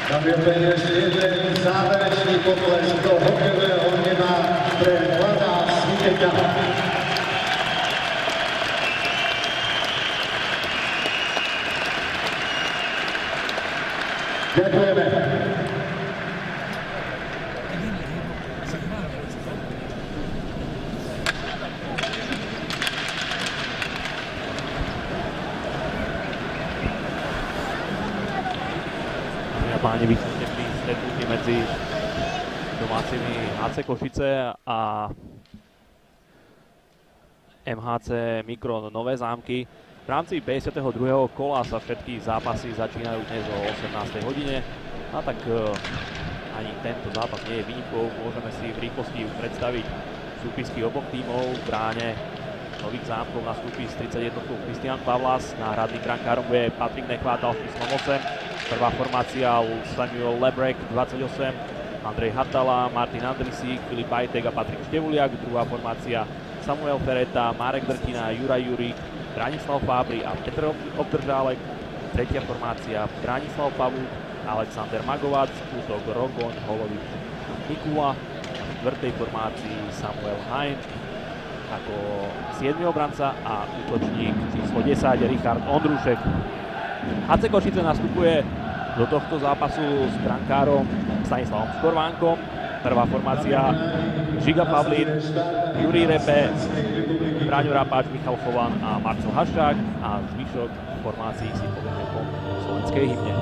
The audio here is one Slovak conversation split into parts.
Zavěřený jeden závěrečný potlesk do hokejového neba pre mladá Svíteťa. Ďakujeme. Páni, vysvetlili stretnutí medzi domácimi HC Košice a MHC Mikron Nové Zámky. V rámci 52. kola sa všetky zápasy začínajú dnes o 18. hodine. A tak ani tento zápas nie je výnimkou. Môžeme si v rýchlosti predstaviť súpisky oboch tímov. V bráne Nových Zámkov nastúpi s 31 Kristián Pavlas. Náhradným brankárom bude Patrik Nechvátal s číslom 8. Prvá formácia Samuel Lebrek 28, Andrej Hatala, Martin Andrisík, Filip Ajtek a Patrik Števuliak. Druhá formácia Samuel Fereta, Marek Drtina, Juraj Jurík, Branislav Fábry a Petr Obdržálek. Tretia formácia Branislav Pavúk, Alexander Magovac, útok Rogoň, Holovič, Mikula. V štvrtej formácii Samuel Hain ako 7. obranca a útočník číslo 10 Richard Ondrušek. HC Košice nastupuje do tohto zápasu s brankárom Stanislavom Škorvánkom. Prvá formácia Žiga Pavlín, Jurij Repe, Braňo Rapáč, Michal Chovan a Marcel Haščák a zvyšok formácií si povieme po slovenskej hymne.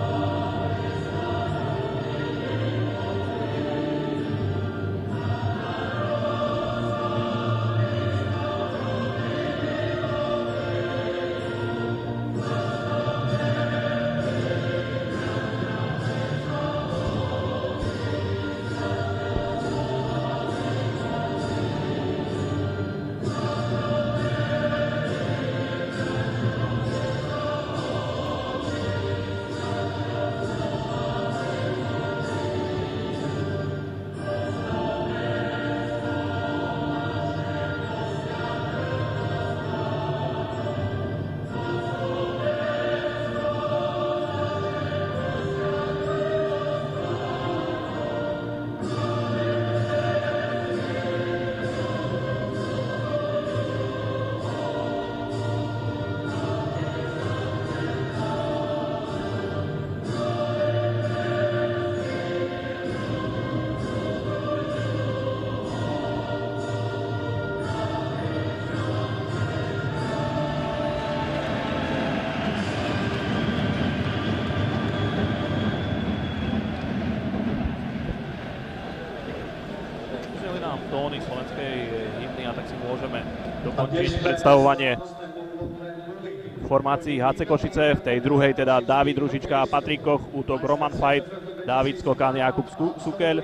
Tóny slovenskej hymny a tak si môžeme dokončiť predstavovanie formácií HC Košice. V tej druhej teda Dávid Ružička a Patrik Koch, útok Roman Fajt, Dávid Skokan, Jakub Sukeľ.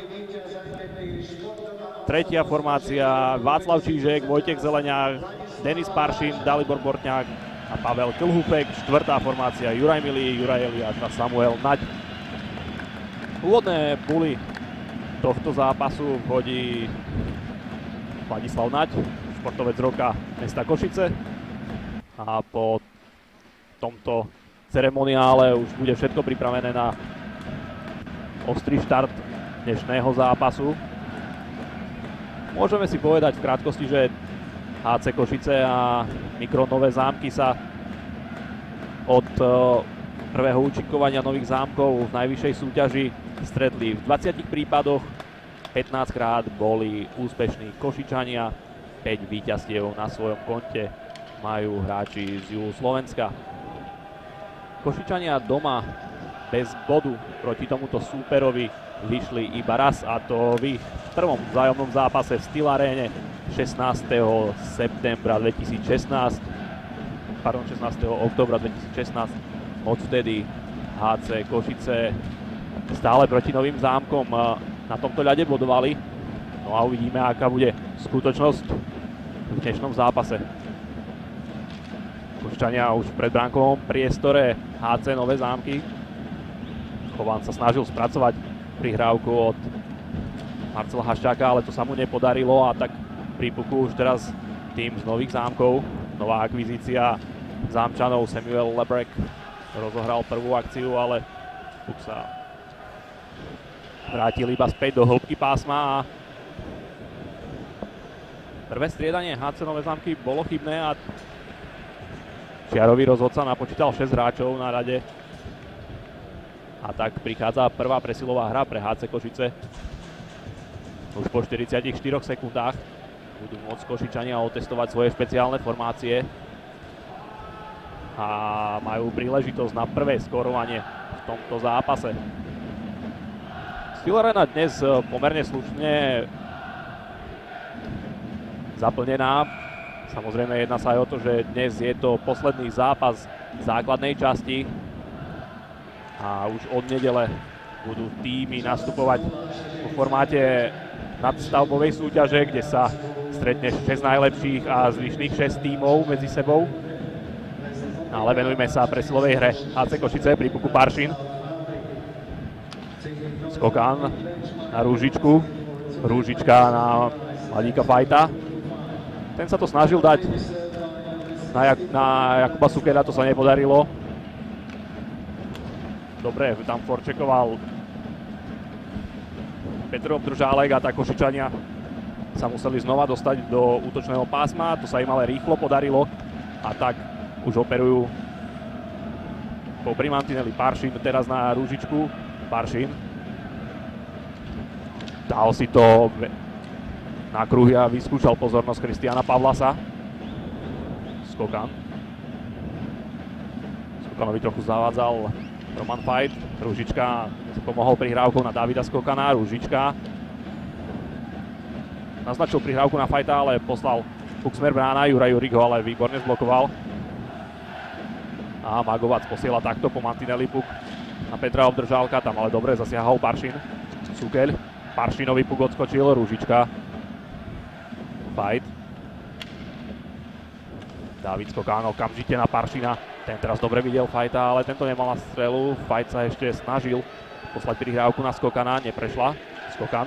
Tretia formácia Václav Čížek, Vojtech Zeleňák, Denis Paršin, Dalibor Bortňák a Pavel Klhupek. Štvrtá formácia Juraj Milý, Juraj Eliáš a Samuel Naď. Úvodné puly tohto zápasu vhodí Vladislav Naď, športovec roka mesta Košice. A po tomto ceremoniále už bude všetko pripravené na ostrý štart dnešného zápasu. Môžeme si povedať v krátkosti, že HC Košice a Mikron Nové Zámky sa od prvého účinkovania Nových Zámkov v najvyššej súťaži stretli v 20 prípadoch. 15 krát boli úspešní Košičania, 5 víťazstiev na svojom konte majú hráči z juhu Slovenska. Košičania doma bez bodu proti tomuto súperovi vyšli iba raz, a to v prvom vzájomnom zápase v Steel Aréne 16. októbra 2016. Odvtedy HC Košice stále proti Novým Zámkom na tomto ľade bodovali. No a uvidíme, aká bude skutočnosť v dnešnom zápase. Košičania už v predbránkovom priestore HC Nové Zámky. Chovan sa snažil spracovať prihrávku od Marcela Haščáka, ale to sa mu nepodarilo, a tak pri puku už teraz tým z Nových Zámkov. Nová akvizícia Zámčanov Samuel Lebrek rozohral prvú akciu, ale puk sa vrátil iba späť do hĺbky pásma a prvé striedanie HC Nové Zámky bolo chybné a čiarový rozhodca napočítal 6 hráčov na rade. A tak prichádza prvá presilová hra pre HC Košice. Už po 44 sekundách budú môcť Košičania otestovať svoje špeciálne formácie. A majú príležitosť na prvé skorovanie v tomto zápase. Steel Arena dnes pomerne slušne zaplnená. Samozrejme jedná sa aj o to, že dnes je to posledný zápas základnej časti a už od nedele budú týmy nastupovať vo formáte nadstavbovej súťaže, kde sa stretne 6 najlepších a zvyšných 6 tímov medzi sebou. Ale venujme sa presilovej hre HC Košice pri puku Paršin. Skokan na Rúžičku, Rúžička na Mladíka Fajta. Ten sa to snažil dať na Jakuba Sukera, to sa nepodarilo. Dobre, tam forčekoval Petr Obdržálek a tak Košičania sa museli znova dostať do útočného pásma. To sa im ale rýchlo podarilo a tak už operujú popri mantineli Paršin, teraz na Rúžičku. Paršin dal si to na kruhy a vyskúšal pozornosť Kristiána Pavlasa. Skokan. Skokanovi trochu zavádzal Roman Fajt. Rúžička si pomohol prihrávkou na Davida Skokana. Rúžička naznačil prihrávku na Fajta, ale poslal puk smer brána. Juraj Jurik ho ale výborne zblokoval. A Magovac posiela takto po mantineli puk na Petra Obdržálka. Tam ale dobre zasiahol Paršin. Sukeľ. Paršinovi puk odskočil. Rúžička. Fajt. David Skokan okamžite na Paršina. Ten teraz dobre videl Fajta, ale tento nemal na strelu. Fajt sa ešte snažil poslať prihrávku na Skokana. Neprešla. Skokan.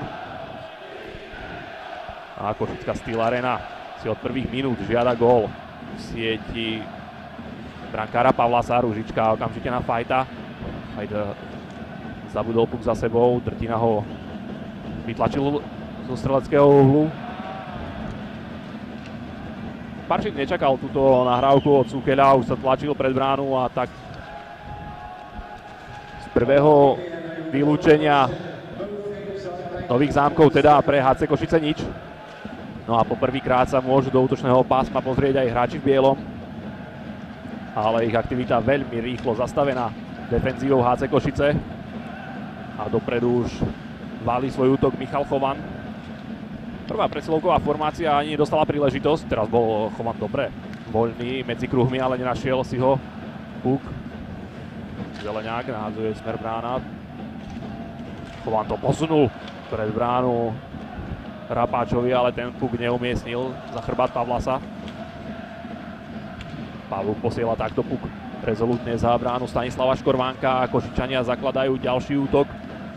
A Košická Steel Arena si od prvých minút žiada gól v sieti brankára Pavlasa. Rúžička okamžite na Fajta. Fajt zabudol puk za sebou. Drtina ho vytlačil zo streleckého uhlu. Paršin nečakal túto nahrávku od Sukeľa, už sa tlačil pred bránu a tak z prvého vylúčenia Nových Zámkov teda pre HC Košice nič. No a poprvýkrát sa môžu do útočného pásma pozrieť aj hráči v bielom. Ale ich aktivita veľmi rýchlo zastavená defenzívou HC Košice. A dopredu už valí svoj útok Michal Chovan. Prvá presilovková formácia ani nedostala príležitosť. Teraz bol Chovan dobre voľný medzi kruhmi, ale nenašiel si ho puk. Zeleňák nahádzuje smer brána. Chovan to posunul pred bránu Rapáčovi, ale ten puk neumiestnil za chrbát Pavlasa. Pavluk posiela takto puk rezolutne za bránu Stanislava Škorvánka a Košičania zakladajú ďalší útok.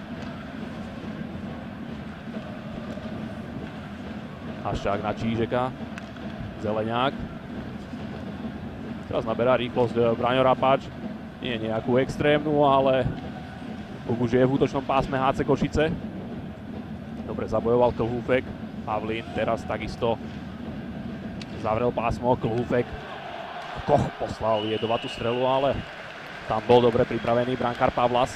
Haščák na Čížeka, Zeleňák. Teraz naberá rýchlosť Braňo Rapáč. Nie nejakú extrémnu, ale už je v útočnom pásme HC Košice. Dobre zabojoval Klhúfek. Pavlín teraz takisto zavrel pásmo. Klhúfek. Koch poslal jedovatú strelu, ale tam bol dobre pripravený brankár Pavlas.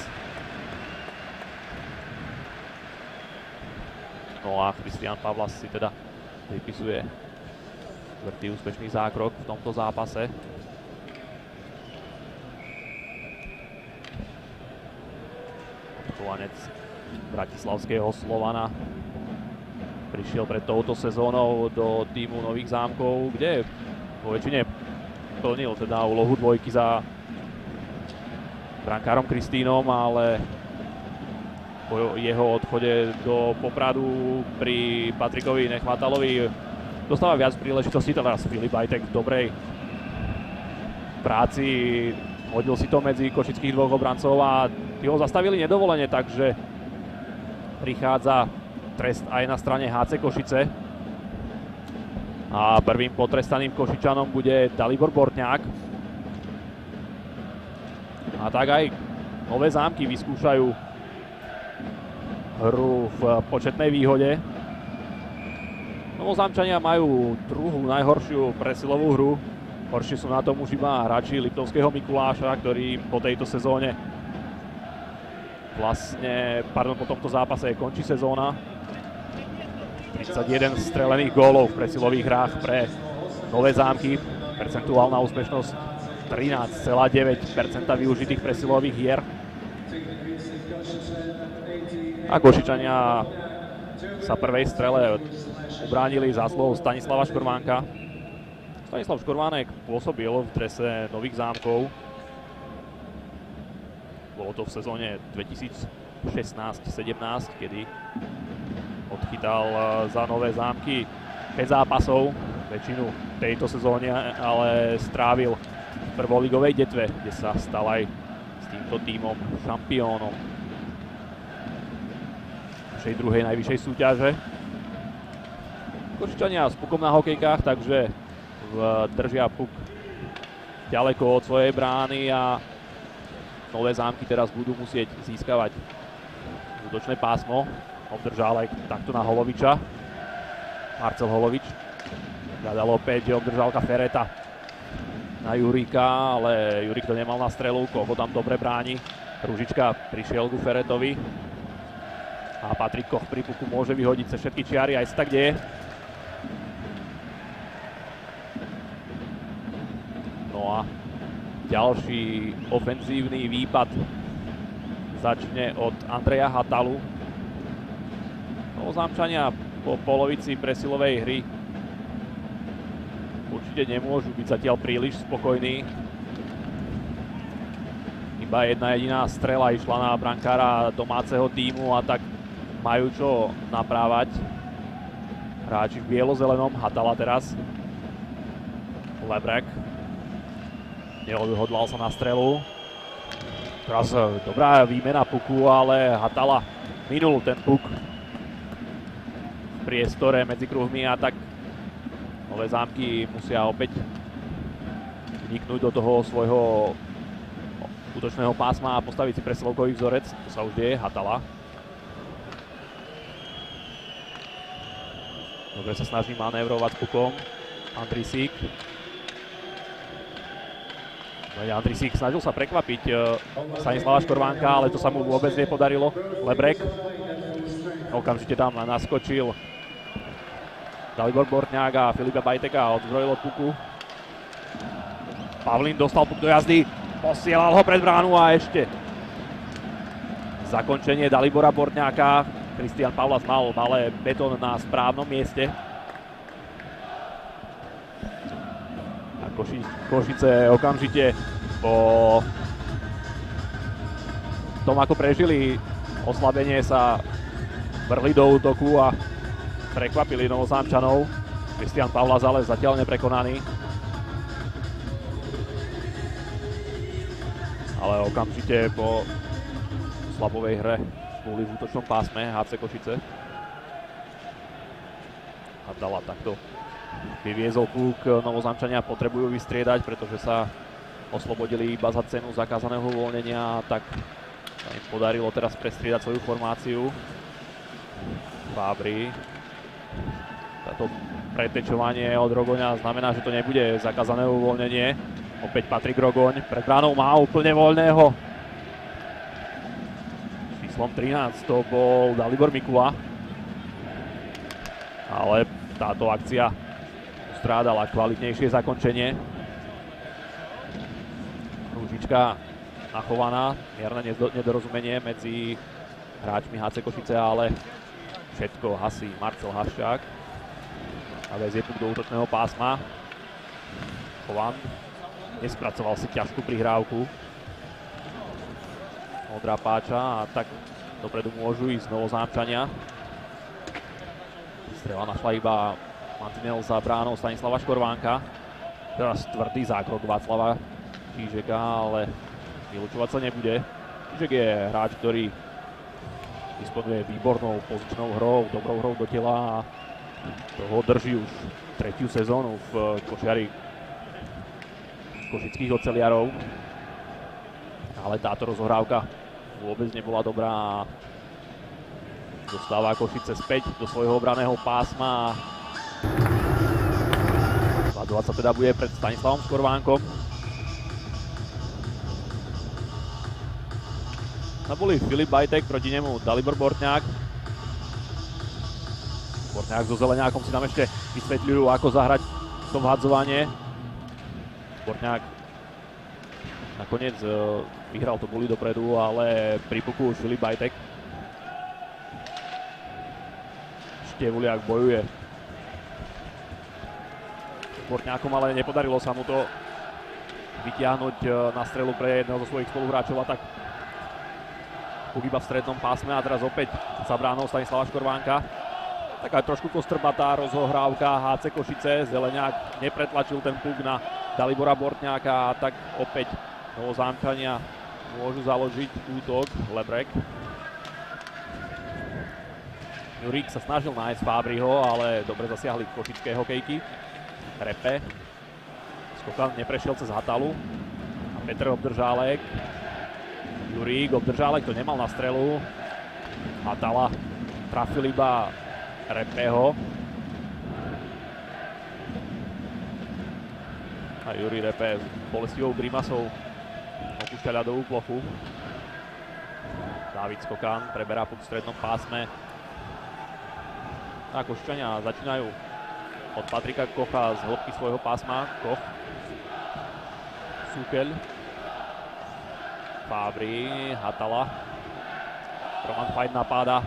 No a Kristián Pavlas si teda vypisuje štvrtý úspešný zákrok v tomto zápase. Odchovanec bratislavského Slovana prišiel pred touto sezónou do týmu Nových Zámkov, kde vo väčšine plnil teda úlohu dvojky za brankárom Kristínom, ale po jeho odchode do Popradu pri Patrikovi Nechmatalovi dostáva viac príležitostí. Teraz Filip Ajtek v dobrej práci hodil si to medzi košických dvoch obrancov a tí ho zastavili nedovolene, takže prichádza trest aj na strane HC Košice. A prvým potrestaným Košičanom bude Dalibor Bortňák. A tak aj Nové Zámky vyskúšajú hru v početnej výhode. Novozámčania majú druhú najhoršiu presilovú hru. Horší sú na tom už iba hráči Liptovského Mikuláša, ktorí po tejto sezóne po tomto zápase končí sezóna. 31 strelených gólov v presilových hrách pre Nové Zámky. Percentuálna úspešnosť 13,9% využitých presilových hier. A Košičania sa prvej strele ubránili zásluhou Stanislava Škorvánka. Stanislav Škorvánek pôsobil v drese Nových Zámkov. Bolo to v sezóne 2016-17, kedy odchytal za Nové Zámky 5 zápasov. Väčšinu tejto sezóne ale strávil v prvoligovej detve, kde sa stal aj s týmto tímom šampiónom našej druhej najvyššej súťaže. Košičania s pukom na hokejkách, takže držia puk ďaleko od svojej brány a Nové Zámky teraz budú musieť získavať útočné pásmo. Obdržal aj takto na Holoviča. Marcel Holovič. Hľadal opäť obdržalka Fereta na Jurika, ale Jurik to nemal na strelu, Koho tam dobre bráni. Ružička prišiel ku Feretovi. A Patrik Koch pri puku môže vyhodiť sa všetky čiary, aj sa tak deje. No a ďalší ofenzívny výpad začne od Andreja Hatalu. Novozámčania po polovici presilovej hry určite nemôžu byť zatiaľ príliš spokojní. Iba jedna jediná strela išla na brankára domáceho tímu a tak majú čo naprávať. Hráči v bielo-zelenom, Hatala teraz. Lebrek. Neodhodlal sa na strelu. Teraz dobrá výmena puku, ale Hatala minul ten puk v priestore medzi kruhmi a tak Nové Zámky musia opäť vniknúť do toho svojho útočného pásma a postaviť si presilovkový vzorec. To sa už deje, Hatala. Dobre sa snaží manévrovať s pukom. Andrisík. Andrisík snažil sa prekvapiť Stanislava Škorvánka, ale to sa mu vôbec nepodarilo. Lebrek okamžite tam naskočil Dalibor Bortňák a Filipa Bajteka odzbrojil od puku. Pavlín dostal puk do jazdy, posielal ho pred bránu a ešte zakončenie Dalibora Bortňáka. Kristian Pavlas mal malé betón na správnom mieste. Košice okamžite po tom, ako prežili oslabenie, sa vrhli do útoku a prekvapili Novozámčanov. Kristian Pavlas ale zatiaľ neprekonaný. Ale okamžite po slabovej hre boli v útočnom pásme HC Košice. Hatala takto vyviezol puk. Novozámčania potrebujú vystriedať, pretože sa oslobodili iba za cenu zakázaného uvoľnenia, tak sa im podarilo teraz prestriedať svoju formáciu. Fábry. Táto pretečovanie od Rogoňa znamená, že to nebude zakázané uvoľnenie. Opäť Patrik Rogoň pred bránou má úplne voľného. Číslom 13 to bol Dalibor Mikula. Ale táto akcia strádala kvalitnejšie zakončenie. Rúžička nachovaná, mierne nedorozumenie medzi hráčmi HC Košice, ale všetko hasí Marcel Haščák. A vezie puk do útočného pásma. Chovan nespracoval si ťažkú prihrávku. Modrá páča a tak dopredu môžu ísť Novozámčania. Strela našla iba mantinel za bránou Stanislava Škorvánka. Teraz tvrdý zákrok Václava Čížeka, ale vylučovať sa nebude. Čížek je hráč, ktorý disponuje výbornou pozičnou hrou, dobrou hrou do tela a toho drží už tretiu sezónu v košiari košických oceliarov. Ale táto rozohrávka vôbec nebola dobrá a Dostáva Košice späť do svojho obraného pásma. 2-2 sa teda bude pred Stanislavom Skorvánkom. Na boli Filip Bajtek, proti nemu Dalibor Bortňák. Bortňák so Zeleňákom si tam ešte vysvetľujú, ako zahrať to vhadzovanie. Bortňák nakoniec vyhral to boli dopredu, ale pri puku už Filip Bajtek. Števuliak bojuje. Bortňákom ale nepodarilo sa mu to vytiahnuť na strelu pre jedného zo svojich spoluhráčov a tak puk iba v strednom pásme a teraz opäť za bránou Stanislava Škorvánka. Taká trošku kostrbatá rozohrávka HC Košice. Zeleňák nepretlačil ten puk na Dalibora Bortňáka a tak opäť Novozámčania môžu založiť útok. Lebrek. Jurík sa snažil nájsť Fábriho, ale dobre zasiahli košické hokejky. Repe. Skokan neprešiel cez Hatalu. A Petr Obdržálek. Jurík, Obdržálek to nemal na strelu. Hatala trafil iba Repeho. A Juri Repe s bolestivou grimasou opúšťa ľadovú plochu. Dávid Skokan preberá puk v strednom pásme. A Košičania začínajú od Patrika Kocha z hĺbky svojho pásma. Koch. Súkeľ. Fábri, Hatala. Roman Fajt napáda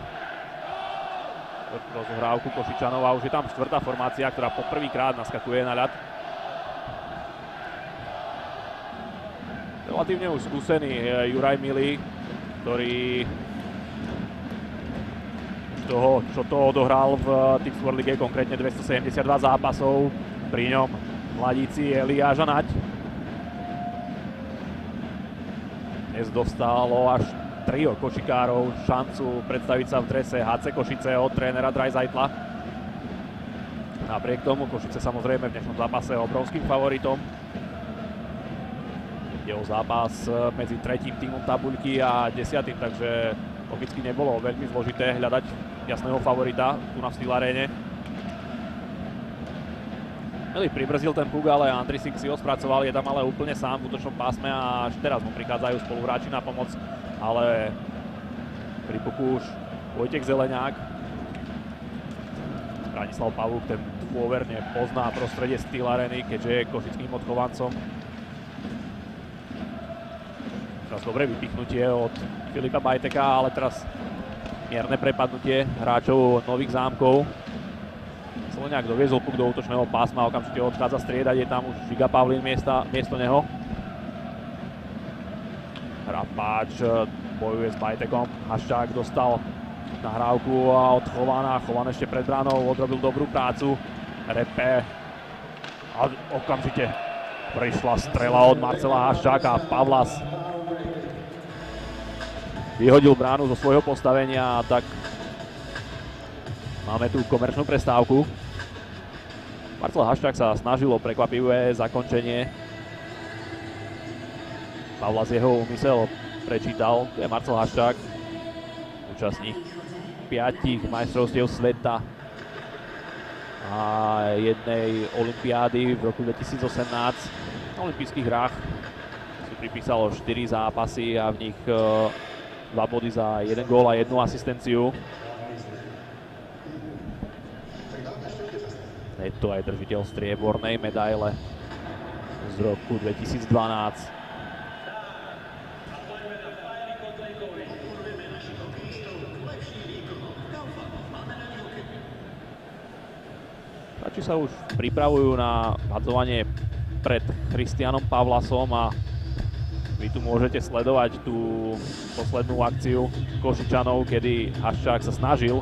rozohrávku Košičanov a už je tam štvrtá formácia, ktorá poprvýkrát naskakuje na ľad. Relatívne už skúsený Juraj Milý, ktorý toho, čo to odohral v Tipsport Lige, konkrétne 272 zápasov, pri ňom mladíci Eliáša Naď. Dnes dostalo až trio košikárov šancu predstaviť sa v drese HC Košice od trénera Drajzajtla. Napriek tomu Košice samozrejme v dnešnom zápase obrovským favoritom. Je o zápas medzi tretím tímom tabuľky a 10., takže logicky nebolo veľmi zložité hľadať jasného favorita tu na Steel Aréne. Milý pribrzdil ten puk, ale Andrisik si ho spracoval, je tam ale úplne sám v útočnom pásme a až teraz mu prichádzajú spoluhráči na pomoc, ale pri puku už Vojtech Zeleňák. Branislav Pavúk, ten dôverne pozná prostredie Steel Arény, keďže je košickým odchovancom. Teraz dobré vypichnutie od Filipa Bajteka, ale teraz mierne prepadnutie hráčov Nových Zámkov. Zeleňák doviezol puk do útočného pásma, okamžite odchádza striedať, je tam už Žiga Pavlín miesto neho. Hrapáč bojuje s Bajtekom, Haščák dostal nahrávku a od Chovana, Chovan ešte pred bránou odrobil dobrú prácu. Repe a okamžite prišla strela od Marcela Haščáka, Pavlas vyhodil bránu zo svojho postavenia a tak máme tu komerčnú prestávku. Marcel Haščák sa snažil o prekvapivé zakončenie. Pavlas jeho úmysel prečítal. To je Marcel Haščák, účastník 5 majstrovstiev sveta a jednej olympiády v roku 2018. Na olympijských hrách si pripísalo 4 zápasy a v nich 2 body za 1 gól a 1 asistenciu. Je to aj držiteľ striebornej medaile z roku 2012. Hráči sa už pripravujú na hadzovanie pred Christianom Pavlasom a vy tu môžete sledovať tú poslednú akciu Košičanov, kedy Haščák sa snažil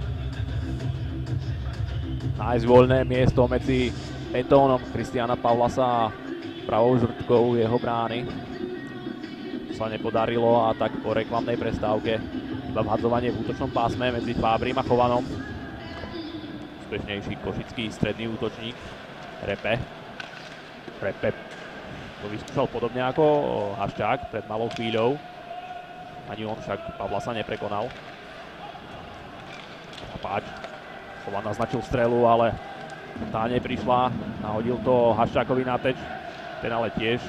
nájsť voľné miesto medzi betónom Christiana Pavlasa a pravou žrtkou jeho brány. To sa nepodarilo a tak po reklamnej prestávke iba vhadzovanie v útočnom pásme medzi Fábrim a Chovanom. Úspešnejší košický stredný útočník Repe. Repe to vyskúšal podobne ako Haščák pred malou chvíľou. Ani on však Pavlasa neprekonal. Páč. Slovan naznačil strelu, ale tá neprišla. Nahodil to Haščákovi na teč. Ten ale tiež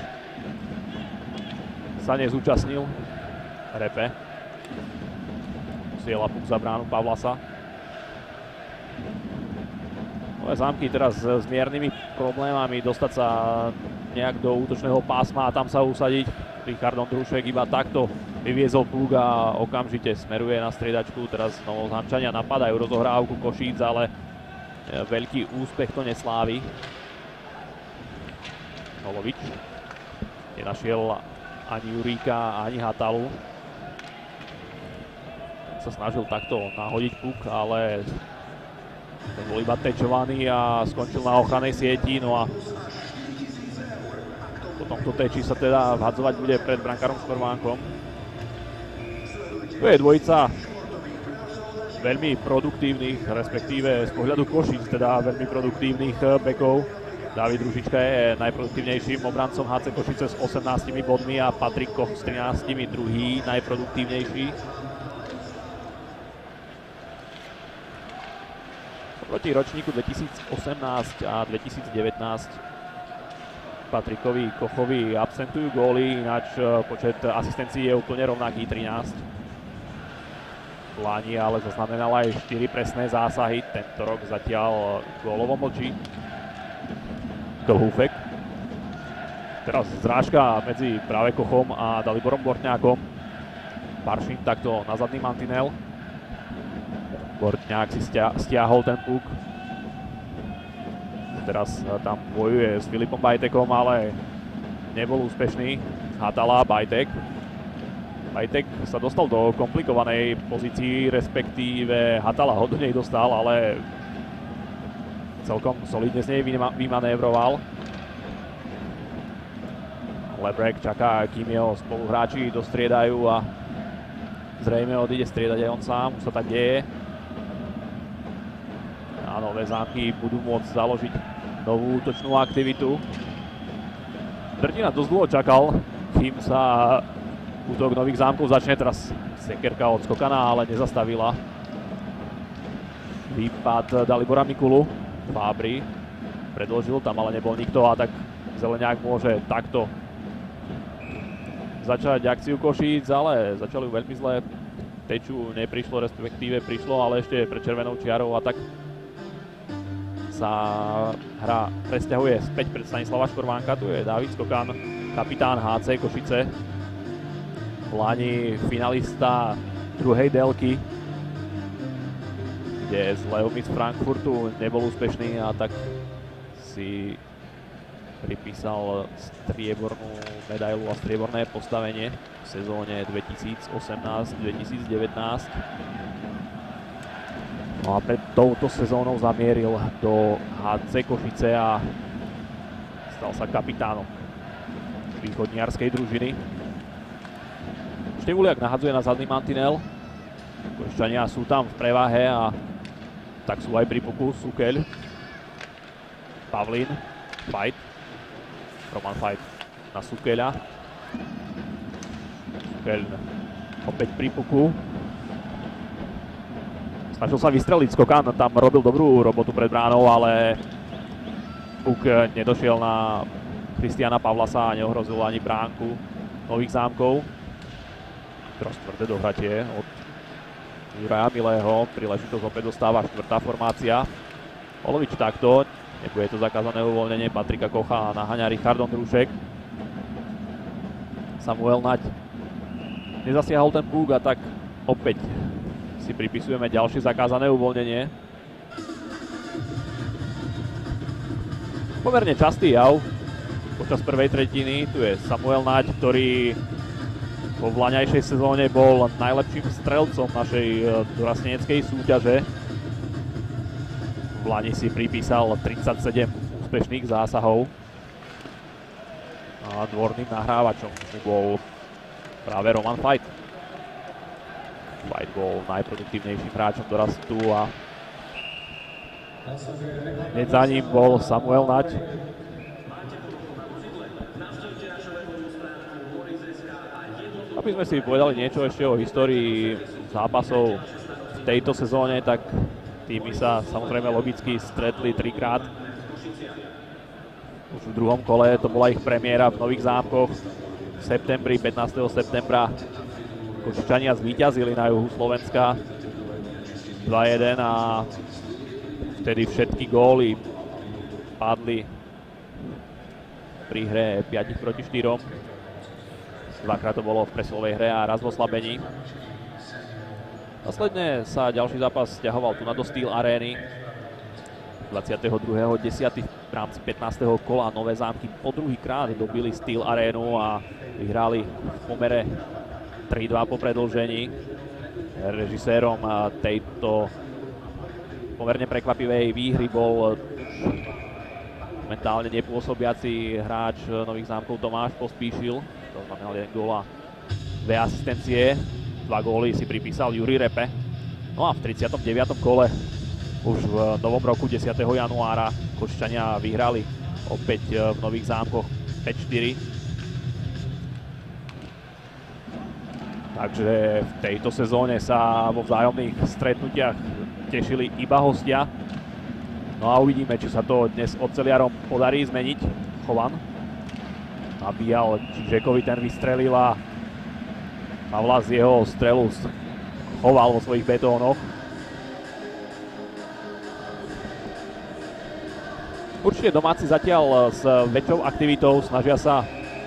sa nezúčastnil. Repe. Posiela puk za bránu Pavlasa. Nové Zámky teraz s miernymi problémami dostať sa nejak do útočného pásma a tam sa usadiť. Richard Ondrušek iba takto vyviezol pluk a okamžite smeruje na striedačku. Teraz Novozámčania napadajú rozohrávku Košíc, ale veľký úspech to neslávi. Olovič nenašiel ani Juríka, ani Hatalu. Sa snažil takto nahodiť puk, ale ten bol iba tečovaný a skončil na ochrannej sieti. No a po tomto teči sa teda vhadzovať bude pred brankárom Škorvánkom. To je dvojica veľmi produktívnych, respektíve z pohľadu Košíc teda veľmi produktívnych bekov. Dávid Ružička je najproduktívnejším obrancom HC Košice s 18 bodmi a Patrik Koch s 13, druhý najproduktívnejší. Proti ročníku 2018 a 2019 Patrikovi Kochovi absentujú góly, ináč počet asistencií je úplne rovnaký, 13. Láni ale zaznamenal aj 4 presné zásahy, tento rok zatiaľ gólovo mlčí. Klhúfek. Teraz zrážka medzi práve Kochom a Daliborom Bortňákom. Paršin takto na zadný mantinel. Bortňák si stiahol ten puk. Teraz tam bojuje s Filipom Bajtekom, ale nebol úspešný. Hatala, Bajtek. Bajtek sa dostal do komplikovanej pozícii, respektíve Hatala ho do nej dostal, ale celkom solidne z nej vymanévroval. Lebrek čaká, kým jeho spoluhráči dostriedajú a zrejme odíde striedať aj on sám, už sa tak deje. A Nové Zámky budú môcť založiť novú útočnú aktivitu. Drtina dosť dlho čakal, kým sa útok Nových Zámkov začne. Teraz sekerka odskokaná, ale nezastavila. Výpad Dalibora Mikulu. Fábry predložil, tam ale nebol nikto a tak Zeleniak môže takto začať akciu Košíc, ale začali ju veľmi zle. Teču neprišlo, respektíve prišlo, ale ešte pred červenou čiarou a tak sa hra presťahuje späť pred Stanislava Škorvánka. Tu je Dávid Skokan, kapitán HC Košice. V lani finalista druhej délky, kde z Leomis Frankfurtu nebol úspešný a tak si pripísal striebornú medailu a strieborné postavenie v sezóne 2018-2019. No a pred touto sezónou zamieril do HC Košice a stal sa kapitánom východniarskej družiny. Števuliak nahadzuje na zadný mantinel. Košičania sú tam v prevahe a tak sú aj pri puku. Sukeľ, Pavlín, Fajt, Roman Fajt na Sukeľa. Sukeľ opäť pri puku. Snažil sa vystreliť Skokan, tam robil dobrú robotu pred bránou, ale puk nedošiel na Kristiana Pavlasa a neohrozil ani bránku Nových Zámkov. Teraz tvrdé dohratie od Juraja Milého, príležitosť opäť dostáva štvrtá formácia. Olovič takto, nebude to zakázané uvoľnenie Patrika Kocha a naháňa Richard Ondrušek. Samuel Naď nezasiahol ten púk a tak opäť si pripisujeme ďalšie zakázané uvoľnenie. Pomerne častý jav počas prvej tretiny, tu je Samuel Naď, ktorý vo vlaňajšej sezóne bol najlepším strelcom našej dorasteneckej súťaže. V lani si pripísal 37 úspešných zásahov. A dvorným nahrávačom bol práve Roman Fajt. Fajt bol najproduktívnejším hráčom dorastu a hneď za ním bol Samuel Naď. Aby sme si povedali niečo ešte o histórii zápasov v tejto sezóne, tak týmy sa samozrejme logicky stretli 3-krát. Už v druhom kole to bola ich premiéra v Nových Zámkoch. V septembri, 15. septembra Košičania zvíťazili na juhu Slovenska 2-1 a vtedy všetky góly padli pri hre 5-4. Dvakrát to bolo v presilovej hre a raz v oslabení. Následne sa ďalší zápas ťahoval tu na do Steel Arény. 22.10. v rámci 15. kola Nové Zámky po druhýkrát dobili Steel Arénu a vyhrali v pomere 3-2 po predĺžení. Režisérom tejto pomerne prekvapivej výhry bol momentálne nepôsobiaci hráč Nových Zámkov Tomáš Pospíšil. To znamenal 1 gól a 2 asistencie. 2 góly si pripísal Juri Repe. No a v 39. kole už v novom roku 10. januára Košičania vyhrali opäť v Nových Zámkoch 5-4. Takže v tejto sezóne sa vo vzájomných stretnutiach tešili iba hostia. No a uvidíme, či sa to dnes oceliarom podarí zmeniť. Chovan nabíjal Čižekovi, ten vystrelil a Pavla z jeho strelu choval vo svojich betónoch. Určite domáci zatiaľ s väčšou aktivitou snažia sa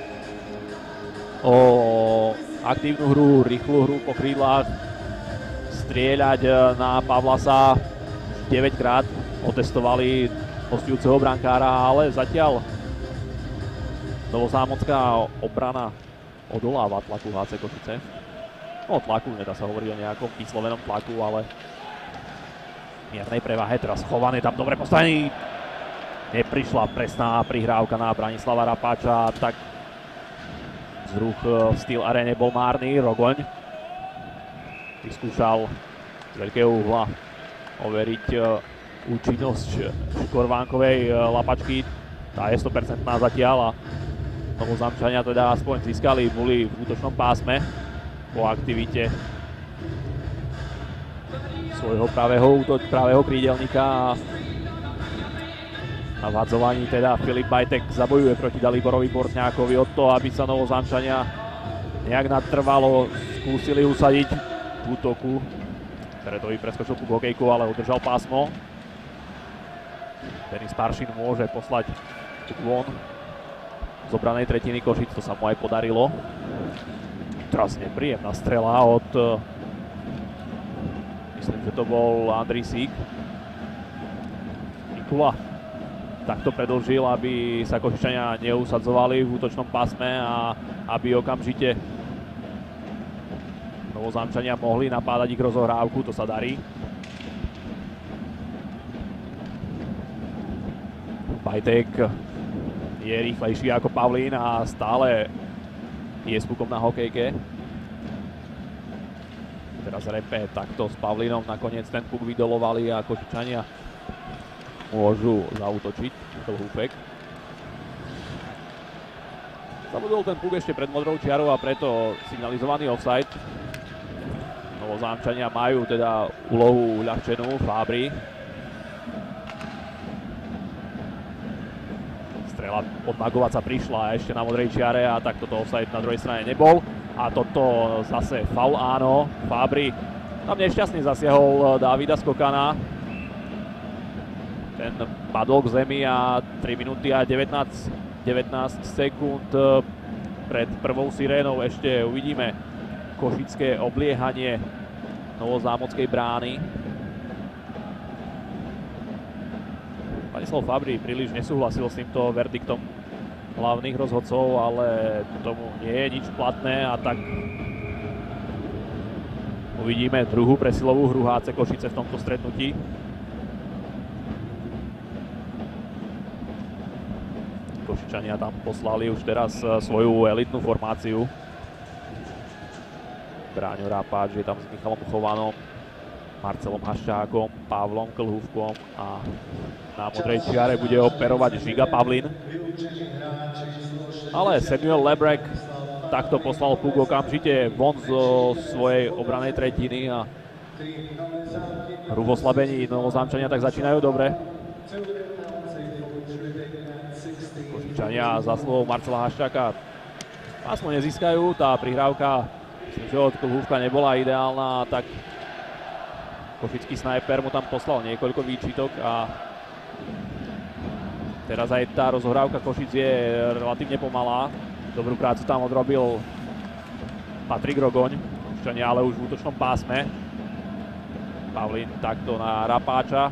o aktívnu hru, rýchlu hru po krídlach, strieľať na Pavlasa. 9-krát otestovali hostujúceho brankára, ale zatiaľ novozámocká obrana odoláva tlaku HC Košice. No tlaku, nedá sa hovoriť o nejakom vyslovenom tlaku, ale miernej prevahe. Teraz Chovan je tam dobre postavený. Neprišla presná prihrávka na Branislava Rapáča, tak vzruch v Steel Arene bol márny. Rogoň vyskúšal z veľkého uhla overiť účinnosť Škorvánkovej lapačky. Tá je 100% zatiaľ a Novozámčania teda aspoň získali boli v útočnom pásme po aktivite svojho pravého krídelníka a na vhadzovaní teda Filip Bajtek zabojuje proti Daliborovi Bortňákovi o to, aby sa Novozámčania nejak natrvalo skúsili usadiť v útoku. Teretový preskočil tú hokejku, ale udržal pásmo. Denis Paršin môže poslať von z obranej tretiny Košic, to sa mu aj podarilo. Teraz nepríjemná strela od, myslím, že to bol Andrej Sík. Mikula takto predĺžil, aby sa Košičania neusadzovali v útočnom pásme a aby okamžite Novozámčania mohli napádať ich rozohrávku, to sa darí. Bajtek je rýchlejší ako Pavlín a stále je s pukom na hokejke. Teraz Repe takto s Pavlínom nakoniec ten puk vydolovali a Košičania môžu zaútočiť. Klhúpek zabudol ten puk ešte pred modrou čiarou a preto signalizovaný offside. Novozámčania majú teda úlohu uľahčenú. Fábri. Strela od Magovaca prišla ešte na modrej čiare a tak toto offside na druhej strane nebol. A toto zase faul áno. Fábri tam nešťastne zasiahol Davida Skokana. Ten padol k zemi a 3 minúty a 19 sekúnd pred prvou sirénou ešte uvidíme košické obliehanie novozámockej brány. Stanislav Fábri príliš nesúhlasil s týmto verdiktom hlavných rozhodcov, ale tomu nie je nič platné a tak uvidíme druhú presilovú hru HC Košice v tomto stretnutí. Košičania tam poslali už teraz svoju elitnú formáciu. Bráňo Rapáč je tam s Michalom Chovanom, Marcelom Haščákom, Pavlom Klhúvkom a na modrej čiare bude operovať Žiga Pavlín. Ale Samuel Lebrek takto poslal puk okamžite von zo svojej obranej tretiny a Hru v oslabení Novozámčania tak začínajú dobre. Košičania zaslúhou Marcela Haščáka pásmo nezískajú, tá prihrávka myslím, že od Klhúvka nebola ideálna, tak košický snajper mu tam poslal niekoľko výčitok a teraz aj tá rozhrávka Košic je relatívne pomalá. Dobrú prácu tam odrobil Patrik Rogoň, Košičania ale už v útočnom pásme. Pavlín takto na Rapáča.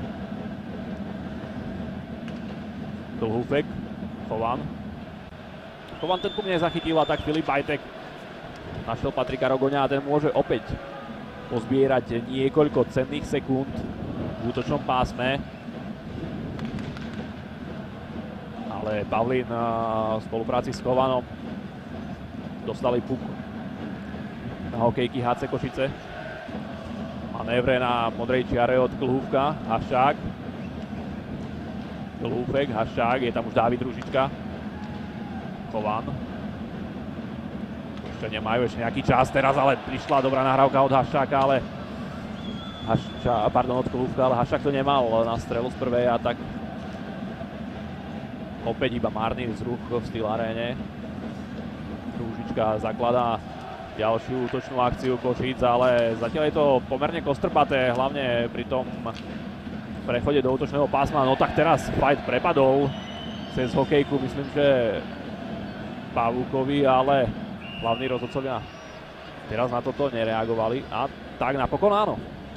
Klhúvek, Chovan. Chovan ten ku mne zachytil a tak Filip Bajtek našiel Patrika Rogoňa a ten môže opäť pozbierať niekoľko cenných sekúnd v útočnom pásme. Ale Pavlín v spolupráci s Chovanom dostali puk na hokejky HC Košice. Manévre na modrej čiare od Klhúvka, Haščák. Klhúvek, Haščák, je tam už Dávid Ružička. Chovan. Ešte nemajú ešte nejaký čas teraz, ale prišla dobrá nahrávka od Haščáka, ale od Klhúvka, ale Haščák to nemal na strelu z prvej a tak opäť iba márny vzruch v Steel Aréne. Ružička zakladá ďalšiu útočnú akciu Košíc, ale zatiaľ je to pomerne kostrbaté, hlavne pri tom prechode do útočného pásma. No tak teraz fight prepadol cez hokejku, myslím, že Pavúkovi, ale hlavní rozhodcovia teraz na toto nereagovali a tak napokon áno.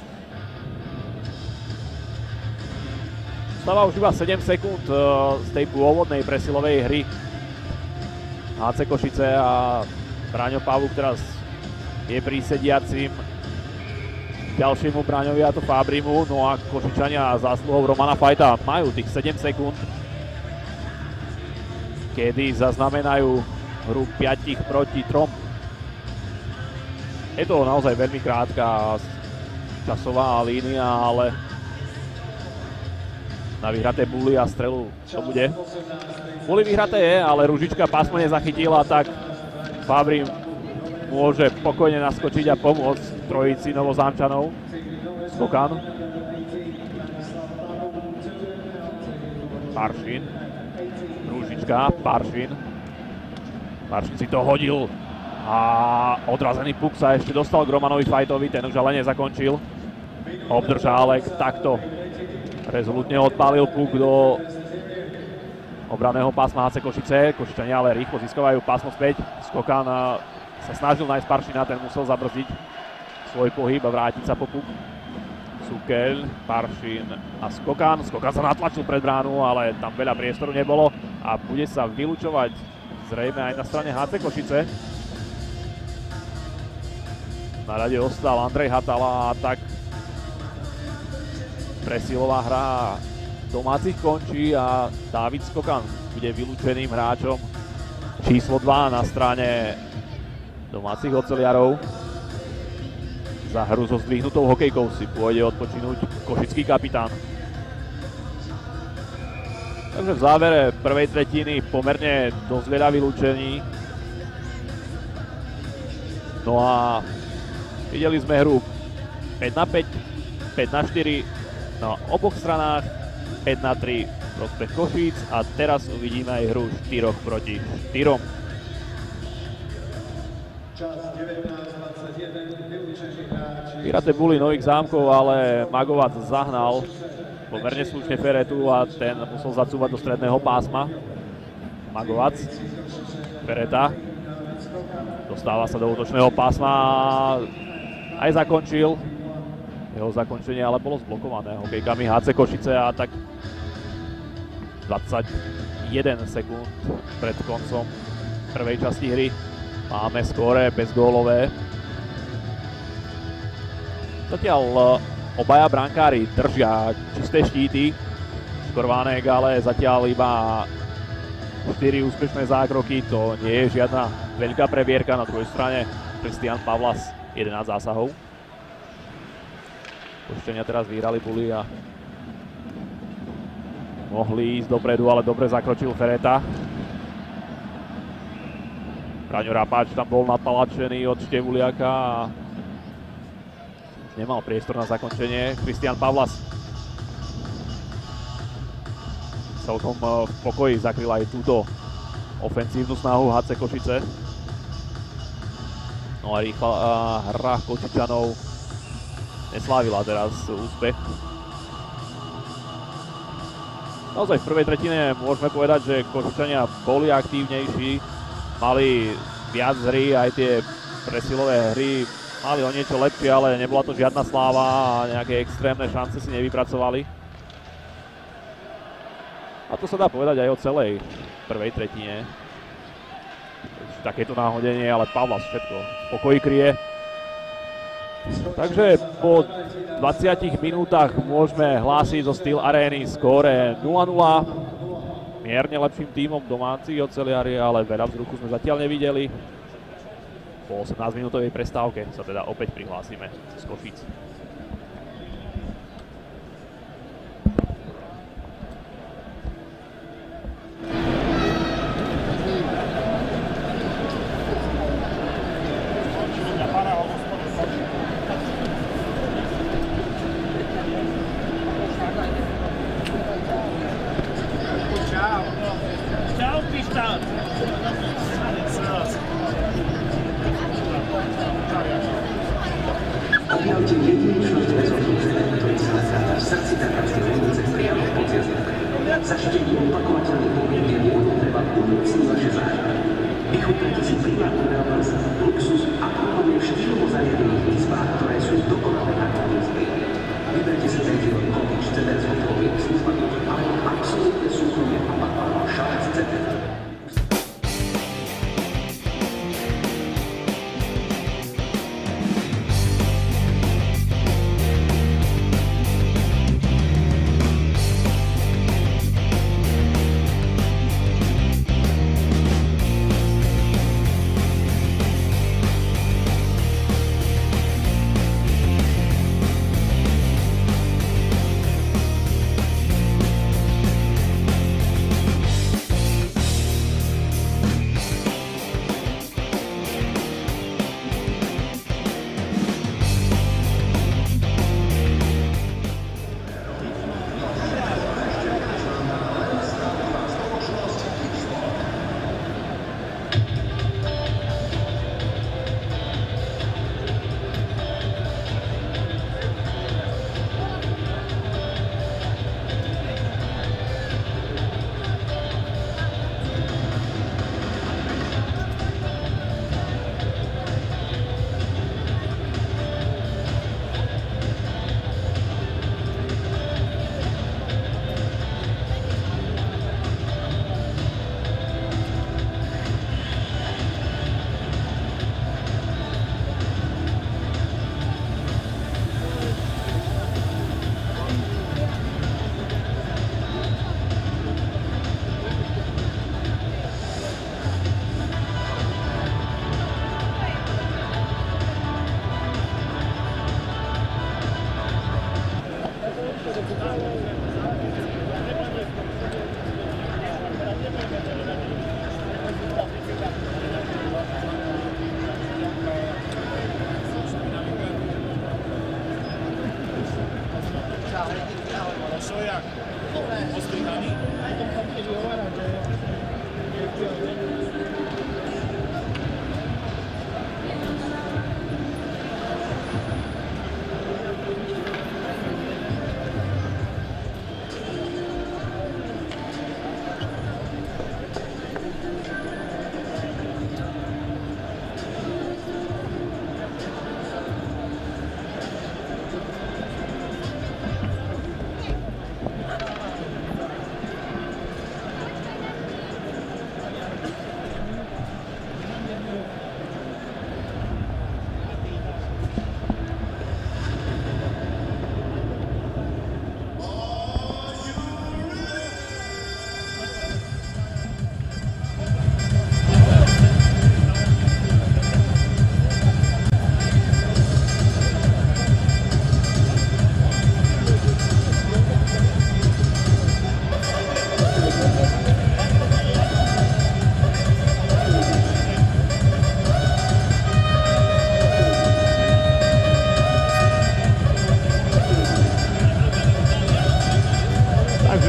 Stáva už iba 7 sekúnd z tej pôvodnej presilovej hry HC Košice a Braňo Pavúk teraz je prísediacim ďalšiemu Braňovi a to Fábrimu, no a Košičania zásluhou Romana Fajta majú tých 7 sekúnd, kedy zaznamenajú hru 5 proti 3. Je to naozaj veľmi krátka časová línia, ale na vyhraté buly a strelu to bude. Buly vyhraté je, ale Ružička pásmo nezachytila, tak Fábri môže pokojne naskočiť a pomôcť trojici Novozámčanov. Skokan. Paršin. Ružička, Paršin. Paršin si to hodil a odrazený puk sa ešte dostal k Romanovi Fajtovi, ten už ale nezakončil. Obdržálek takto rezolutne odpálil puk do obranného pásma HC Košice. Košičania ale rýchlo získavajú pásmo späť. Skokan sa snažil nájsť Paršina, ten musel zabrzdiť svoj pohyb a vrátiť sa po puk. Sukeľ, Paršin a Skokan. Skokan sa natlačil pred bránu, ale tam veľa priestoru nebolo a bude sa vylúčovať zrejme aj na strane HC Košice. Na rade ostal Andrej Hatala a tak presilová hra domácich končí a Dávid Skokan bude vylúčeným hráčom číslo 2 na strane domácich oceliarov. Za hru so zdvihnutou hokejkou si pôjde odpočinúť košický kapitán. Takže v závere prvej tretiny pomerne dosť veľa vylúčení. No a videli sme hru 5-5, 5-4 na oboch stranách, 5-3 prospech Košíc a teraz uvidíme aj hru 4 proti 4. Vyhraté buly Nových Zámkov, ale Magovac zahnal pomerne slušne Feretu a ten musel zacúvať do stredného pásma. Magovac, Fereta, dostáva sa do útočného pásma, aj zakončil. Jeho zakončenie ale bolo zblokované hokejkami HC Košice a tak 21 sekúnd pred koncom prvej časti hry máme skóre bezgólové. Zatiaľ obaja brankári držia čisté štíty. Škorvánek ale zatiaľ iba 4 úspešné zákroky, to nie je žiadna veľká previerka. Na druhej strane Kristián Pavlas 11 zásahov. Košičania teraz vyhrali buly a mohli ísť dopredu, ale dobre zakročil Fereta. Braňo Rapáč tam bol natlačený od Števuliaka a nemal priestor na zakončenie. Kristián Pavlas celkom v pokoji zakryl aj túto ofenzívnu snahu HC Košice. No a rýchla hra Košičanov neslávila teraz úspech. Naozaj v prvej tretine môžeme povedať, že Košičania boli aktívnejší, mali viac hry, aj tie presilové hry mali o niečo lepšie, ale nebola to žiadna sláva a nejaké extrémne šance si nevypracovali. A to sa dá povedať aj o celej prvej tretine. Takéto náhodenie, ale Pavlas všetko v pokoji kryje. Takže po 20 minútach môžeme hlásiť zo Steel Areny skóre 0-0. Mierne lepším tímom domáci oceliari, ale veľa vzruchu sme zatiaľ nevideli. Po 18-minútovej prestávke sa teda opäť prihlásime z Košíc.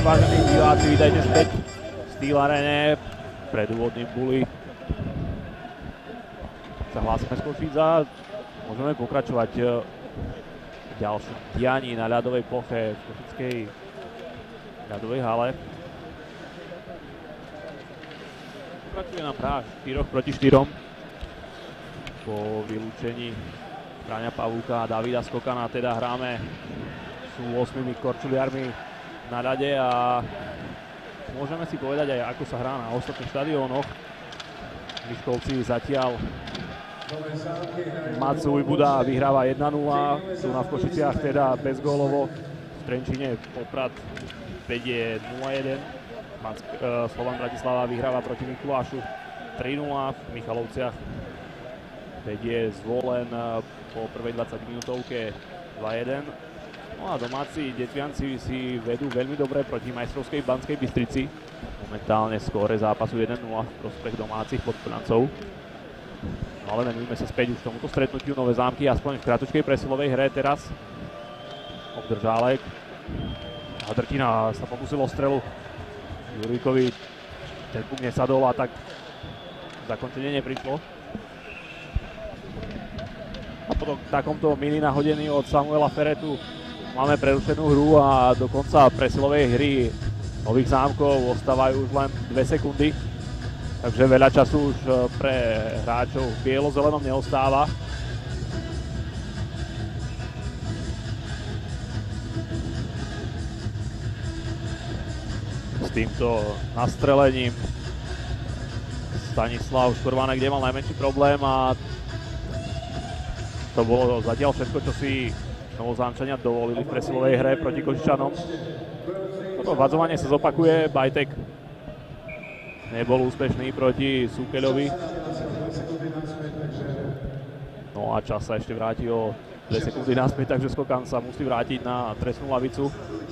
vážení diváci, vítajte späť v Steel Arene. Pred úvodným Bully sa hlásime z Košíc a môžeme pokračovať v ďalšom dianí na ľadovej ploche v košickej ľadovej hale. Pokračuje nám hra 4 proti 4 po vylúčení Braňa Pavúka a Davida Skokana, teda hráme sú 8 korčuliarmi na ľade a môžeme si povedať aj, ako sa hrá na ostatných štadiónoch. Miškovci zatiaľ Macu Ujbuda vyhráva 1-0, tu na v Košiciach teda bezgólovo, v Trenčíne Poprad vedie 0-1, Slovan Bratislava vyhráva proti Mikulášu 3-0, v Michalovciach vedie Zvolen po prvej 20 minútovke 2-1. No a domáci Detvianci si vedú veľmi dobre proti majstrovskej Banskej Bystrici. Momentálne skóre zápasu 1-0 v prospech domácich podpornancov. No ale venujeme sa späť už tomuto stretnutiu Nové Zámky, aspoň v kratučkej presilovej hre teraz. Obdržálek. A Drtina sa pokusil o strelu. Juríkovi ten puk nesadol a tak zakončenie neprišlo. A po takomto mini nahodení od Samuela Feretu máme prerušenú hru a do konca presilovej hry Nových Zámkov ostávajú už len 2 sekundy. Takže veľa času už pre hráčov v bielo-zelenom neostáva. S týmto nastrelením Stanislav Škorvánek, kde mal najmenší problém a to bolo zatiaľ všetko, čo si Novozámčania dovolili v presilovej hre proti Košičanom. Toto vadzovanie sa zopakuje, Bajtek nebol úspešný proti Súkeľovi. No a čas sa ešte vráti o 2 sekundy naspäť, takže Skokan sa musí vrátiť na trestnú lavicu.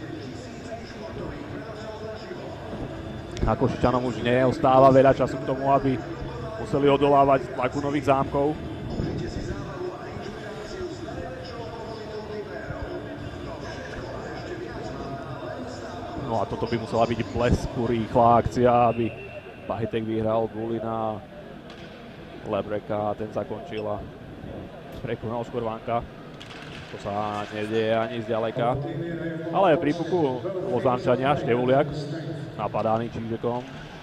A Košičanom už neostáva veľa času k tomu, aby museli odolávať tlaku Nových Zámkov. No a toto by musela byť blesku rýchla akcia, aby Bajtek vyhral Bully na Lebreka a ten zakončil a prekonal Škorvánka. To sa nedieje ani zďaleka. Ale pri puku Lozámčania Števuliak napadaný Čížekom.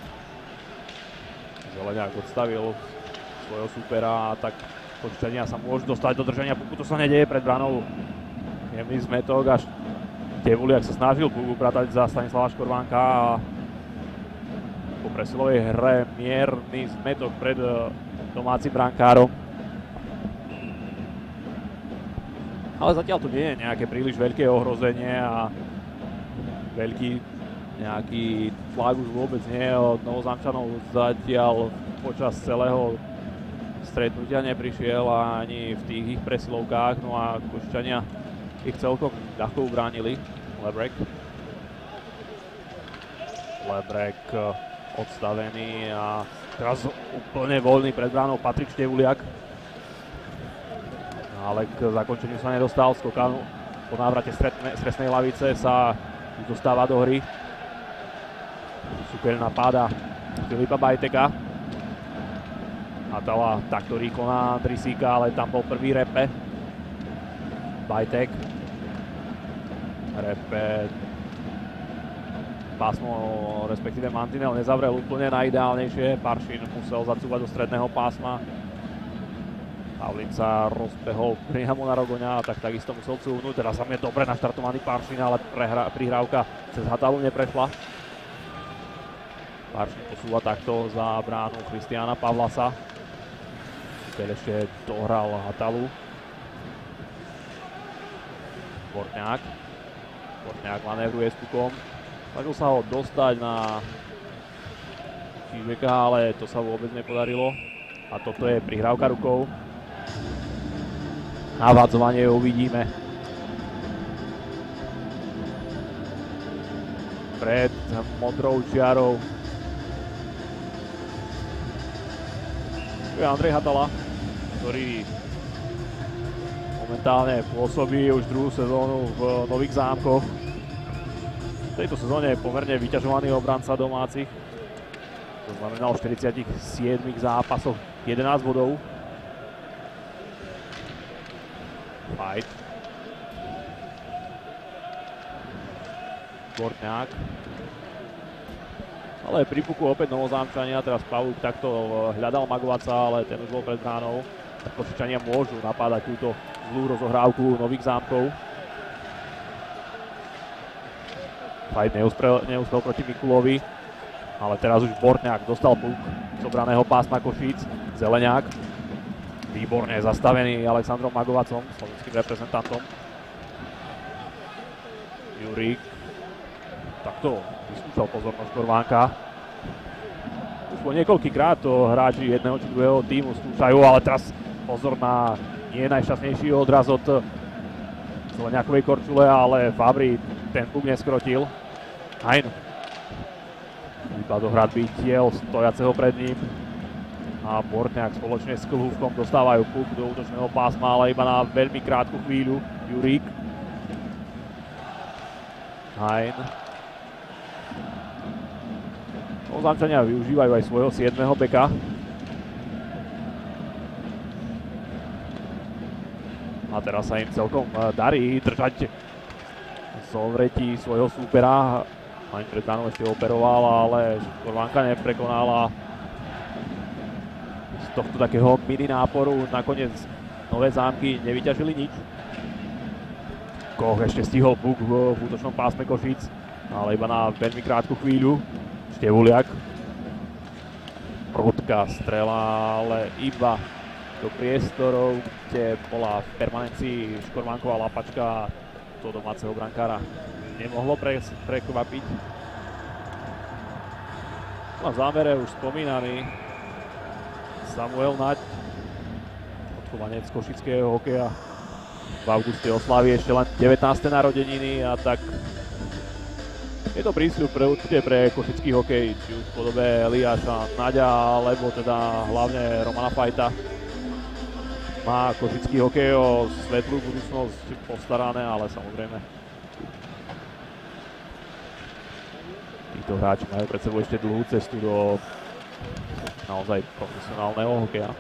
Zeleniak odstavil svojho supera a tak Košičania sa môžu dostať do držania puku. To sa nedieje pred branou. Jemný zmetok a Števuliak sa snažil puku upratať za Stanislava Škorvánka a po presilovej hre mierny zmetok pred domácim brankárom. Ale zatiaľ tu nie je nejaké príliš veľké ohrozenie a veľký nejaký tlak už vôbec nie je od Novozámčanov. Zatiaľ počas celého stretnutia neprišiel ani v tých ich presilovkách, no a Košičania ich celkom ľahko ubránili. Lebrek odstavený a teraz úplne voľný pred bránou Patrik Števuliak. Ale k zakončeniu sa nedostal. Skokan po návrate z trestnej lavice sa dostáva do hry. Súkeľ napáda Filipa Bajteka. Atala takto rýchlo na Andrisíka, ale tam bol prvý repe. Bajtek. Repe. Pásmo, respektíve mantinel nezavrel úplne najideálnejšie. Paršín musel zacúvať do stredného pásma. Pavlín sa rozbehol priamo na Rogoňa, tak takisto musel cúvnuť. Teraz tam je dobre naštartovaný Paršín, ale prihrávka cez Hatalu neprešla. Paršín posúva takto za bránu Kristiána Pavlasa. Keď ešte dohral Hatalu. Bortňák manévruje s pukom. Snažil sa ho dostať na Čížeka, ale to sa vôbec nepodarilo. A toto je prihrávka rukou. Navadzovanie uvidíme. Pred modrou čiarou. Tu je Andrej Hatala, ktorý momentálne pôsobí už druhú sezónu v Nových Zámkoch. V tejto sezóne je pomerne vyťažovaný obranca domácich. To znamenalo v 47 zápasoch 11 bodov. Fight. Bortňák. Ale pri puku opäť Novozámčania, teraz Pavúk takto hľadal Magovaca, ale ten už bol pred bránou. Košičania môžu napádať túto zlú rozohrávku Nových Zámkov. Fight neúspel proti Mikulovi, ale teraz už Bortňák dostal puk z obraného pásma Košíc. Zeleňák, výborne zastavený Alexandrom Magovacom, slovenským reprezentantom. Jurík, takto vyskúšal pozornosť Korvánka. Už po niekoľkýkrát to hráči jedného či druhého tímu skúšajú, ale teraz pozor na nie najšťastnejší odraz od Zeleňákovej korčule, ale Fabri ten puk neskrotil. Hajn. Výpad do hradby tiel stojaceho pred ním. A Bortňák spoločne s Klhúvkom dostávajú puk do útočného pásma, ale iba na veľmi krátku chvíľu. Jurík. Hajn. Ozamčania využívajú aj svojho 7. beka. A teraz sa im celkom darí držať zovretí svojho súpera. Ani pred bránou ešte operoval, ale Korvánka neprekonala. Z tohto takého mini náporu nakoniec Nové Zámky nevyťažili nič. Koch ešte stihol puk v útočnom pásme Košíc, ale iba na veľmi krátku chvíľu. Števuliak. Prudká strela, ale iba do priestorov, kde bola v permanencii Škorvánková lapačka do domáceho brankára. Nemohlo prekvapiť. Na závere už spomínaný Samuel Naď, odchovanec košického hokeja. V auguste oslaví ešte len 19. narodeniny a tak je to prísľub určite pre košický hokej, či už v podobe Eliáša Naďa, alebo teda hlavne Romana Fajta. Má košický hokej o svetlú budúcnosť postarané, ale samozrejme títo hráči majú pred sebou ešte dlhú cestu do naozaj profesionálneho hokeja.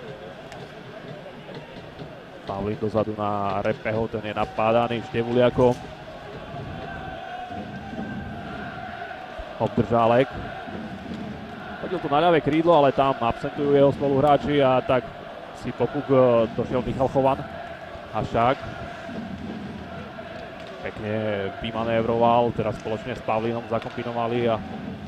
Pavlík dozadu na Repeho, ten je napádaný Števuliakom. Obdržálek. Chodil tu na ľavé krídlo, ale tam absentujú jeho spoluhráči a tak si po puk došiel Michal Chovan. Hašák. Pekne vymanévroval, teraz spoločne s Pavlínom zakombinovali a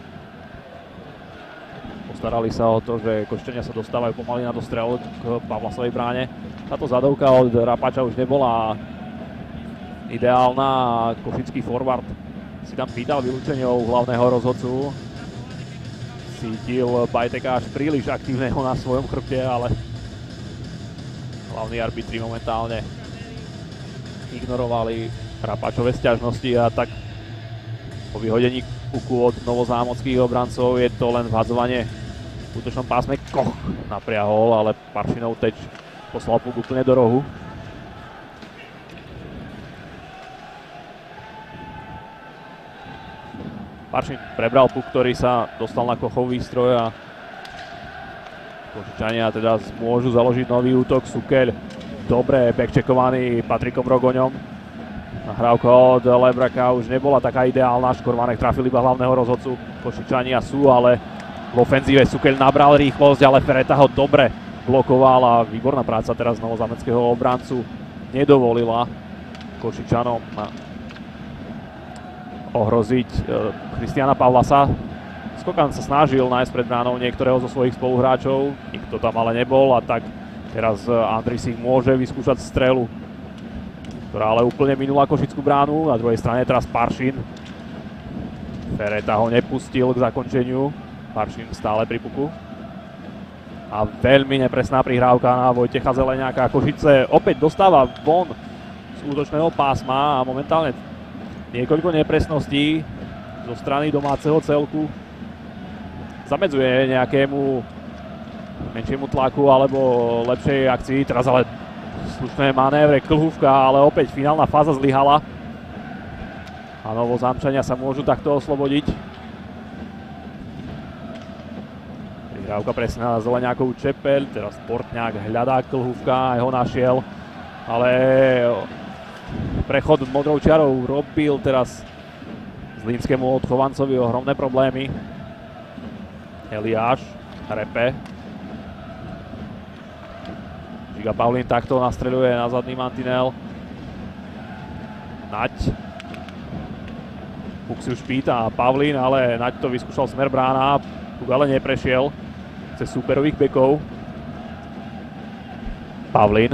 postarali sa o to, že Košičania sa dostávajú pomaly na dostrel k Pavlasovej bráne. Táto zadovka od Rapáča už nebola ideálna a košický forward si tam pýtal vylúčením hlavného rozhodcu. Cítil Bajteka až príliš aktívneho na svojom chrbte, ale hlavní arbitri momentálne ignorovali Rapáčové sťažnosti a tak po vyhodení puku od novozámockých obrancov je to len vhadzovanie v útočnom pásme. Koch napriahol, ale Paršinov teč poslal puk úplne do rohu. Paršin prebral puk, ktorý sa dostal na Kochov výstroj a Košičania teda môžu založiť nový útok. Sukeľ dobre backcheckovaný Patrikom Rogoňom. Nahrávka od Lebraka už nebola taká ideálna, Škorvánek trafil iba hlavného rozhodcu. Košičania sú, ale v ofenzíve Sukeľ nabral rýchlosť, ale Fereta ho dobre blokoval a výborná práca teraz novozámeckého obrancu nedovolila Košičanom ohroziť Kristiána Pavlasa. Skokan sa snažil nájsť pred bránou niektorého zo svojich spoluhráčov, nikto tam ale nebol a tak teraz Andrisík môže vyskúšať strelu, ktorá ale úplne minula košickú bránu. Na druhej strane teraz Paršin. Fereta ho nepustil k zakončeniu. Paršin stále pri puku. A veľmi nepresná prihrávka na Vojtecha Zeleňáka. Košice opäť dostáva von z útočného pásma a momentálne niekoľko nepresností zo strany domáceho celku zamedzuje nejakému menšiemu tlaku alebo lepšej akcii. Teraz ale slušné manévre Klhúvka, ale opäť finálna fáza zlyhala. A Novozámčania sa môžu takto oslobodiť. Prihrávka presne na Zeleňákovú čepeľ, teraz Portňák hľadá Klhúvka, aj ho našiel, ale prechod modrou čiarou robil teraz zlínskému odchovancovi ohromné problémy. Eliáš, Repe. Žiga Pavlín takto nastreľuje na zadný mantinel. Naď. Puk si už pýta Pavlín, ale Naď to vyskúšal smer brána. Puk ale neprešiel cez súperových bekov. Pavlín.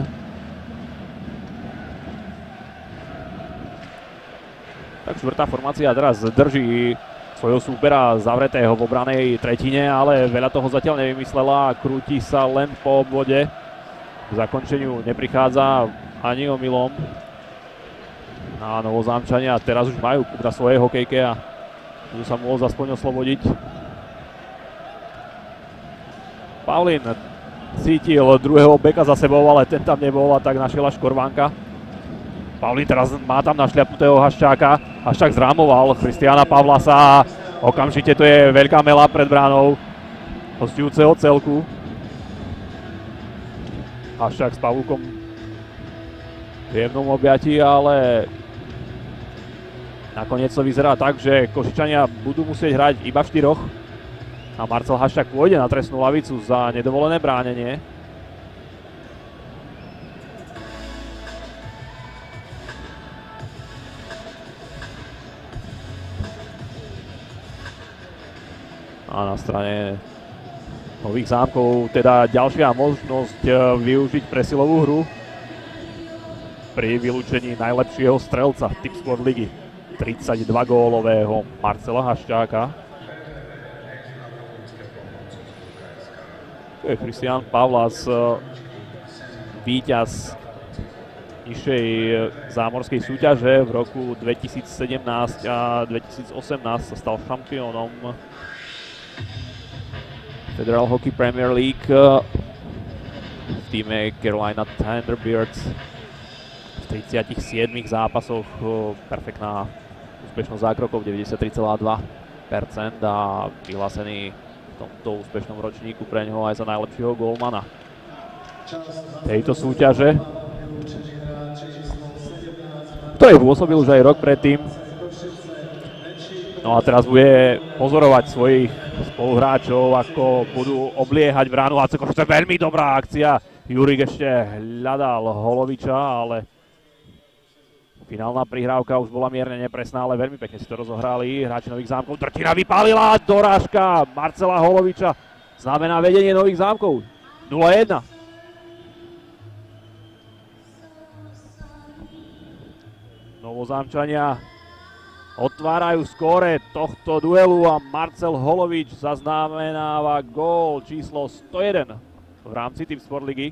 Tak štvrtá formácia teraz drží svojho súpera zavretého v obranej tretine, ale veľa toho zatiaľ nevymyslela a krúti sa len po obvode. K zakončeniu neprichádza ani omylom. A Novozámčania teraz už majú puk na svojej hokejke a budú sa môcť aspoň oslobodiť. Pavlín cítil druhého beka za sebou, ale ten tam nebol a tak našiel až Korvánka. Pavlín teraz má tam našľapnutého Haščáka. Haščák zrámoval Christiana Pavlasa. Okamžite to je veľká mela pred bránou hostujúceho celku. Haščák s Pavúkom v jemnom objatí, ale nakoniec to vyzerá tak, že Košičania budú musieť hrať iba v štyroch. A Marcel Haščák pôjde na trestnú lavicu za nedovolené bránenie. A na strane Nových Zámkov teda ďalšia možnosť využiť presilovú hru pri vylúčení najlepšieho strelca Tipsport ligy 32-gólového Marcela Haščáka. To je Christian Pavlas, víťaz nižšej zámorskej súťaže v roku 2017 a 2018 sa stal šampiónom Federal Hockey Premier League v týme Carolina Thunderbirds. V 37 zápasoch perfektná úspešnosť zákrokov 93,2% a vyhlásený v tomto úspešnom ročníku pre neho aj za najlepšieho gólmana tejto súťaže, ktorý pôsobil už aj rok predtým. No a teraz bude pozorovať svojich spoluhráčov, ako budú obliehať bránu HC Košice. Veľmi dobrá akcia. Jurik ešte hľadal Holoviča, ale finálna prihrávka už bola mierne nepresná, ale veľmi pekne si to rozohrali hráči Nových Zámkov. Drtina vypálila, dorážka Marcela Holoviča znamená vedenie Nových Zámkov 0-1. Novozámčania otvárajú skóre tohto duelu a Marcel Holovič zaznamenáva gól číslo 101 v rámci Tipsport ligy.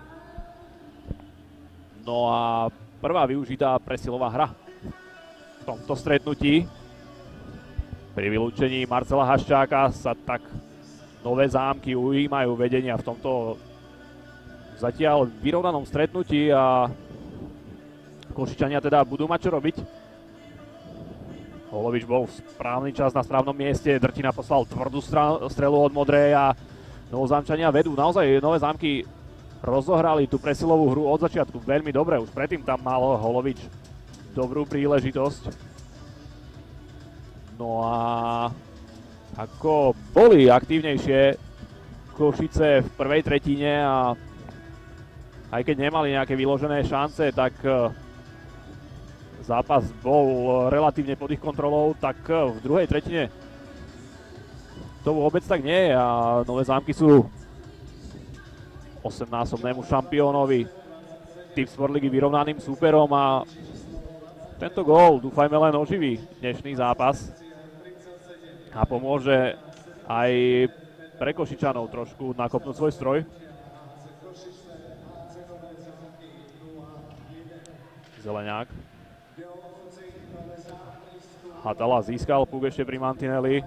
No a prvá využitá presilová hra v tomto stretnutí. Pri vylúčení Marcela Haščáka sa tak Nové Zámky ujímajú vedenia v tomto zatiaľ vyrovnanom stretnutí a Košičania teda budú mať čo robiť. Holovič bol v správny čas na správnom mieste, Drtina poslal tvrdú strelu od modrej a Novozámčania vedú. Naozaj Nové Zámky rozohrali tú presilovú hru od začiatku veľmi dobre, už predtým tam mal Holovič dobrú príležitosť. No a ako boli aktívnejšie Košice v prvej tretine a aj keď nemali nejaké vyložené šance, tak zápas bol relatívne pod ich kontrolou, tak v druhej tretine to vôbec tak nie je a Nové Zámky sú 8-násobnému šampiónovi Tipsport ligy vyrovnaným súperom a tento gól dúfajme len oživí dnešný zápas a pomôže aj pre Košičanov trošku nakopnúť svoj stroj. Zeleňák. Hatala získal puk ešte pri mantineli.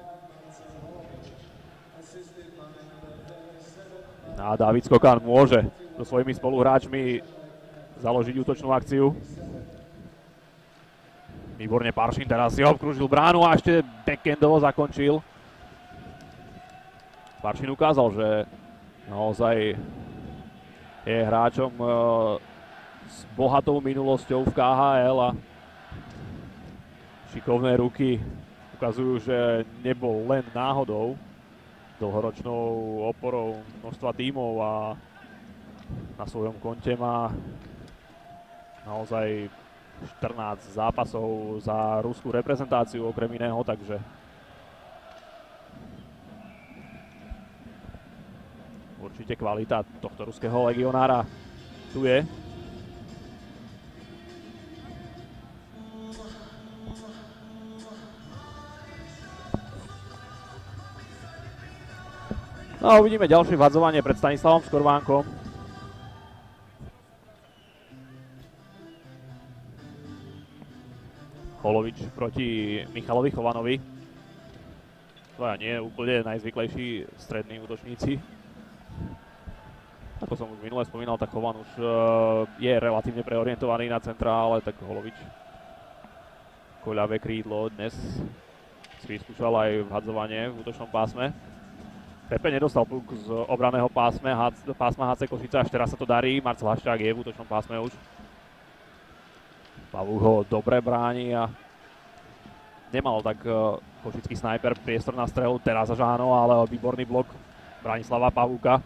A Dávid Skokan môže so svojimi spoluhráčmi založiť útočnú akciu. Výborne Paršin teraz si obkrúžil bránu a ešte backhandovo zakončil. Paršin ukázal, že naozaj je hráčom s bohatou minulosťou v KHL a šikovné ruky ukazujú, že nebol len náhodou dlhoročnou oporou množstva tímov a na svojom konte má naozaj 14 zápasov za ruskú reprezentáciu okrem iného, takže určite kvalita tohto ruského legionára tu je. No a uvidíme ďalšie vhadzovanie pred Stanislavom Skorvánkom. Holovič proti Michalovi Chovanovi. Dvaja nie úplne najzvyklejší strední útočníci. Ako som už minule spomínal, tak Chovan už je relatívne preorientovaný na centra, ale tak Holovič koľavé krídlo dnes si vyskúšal aj vhadzovanie v útočnom pásme. Pepe nedostal puk z obraného pásma HC Košice, až teraz sa to darí. Marcel Haščák je v útočnom pásme už. Pavúk ho dobre bráni a nemal tak košický snajper priestor na strelu. Teraz až áno, ale výborný blok Branislava Pavúka.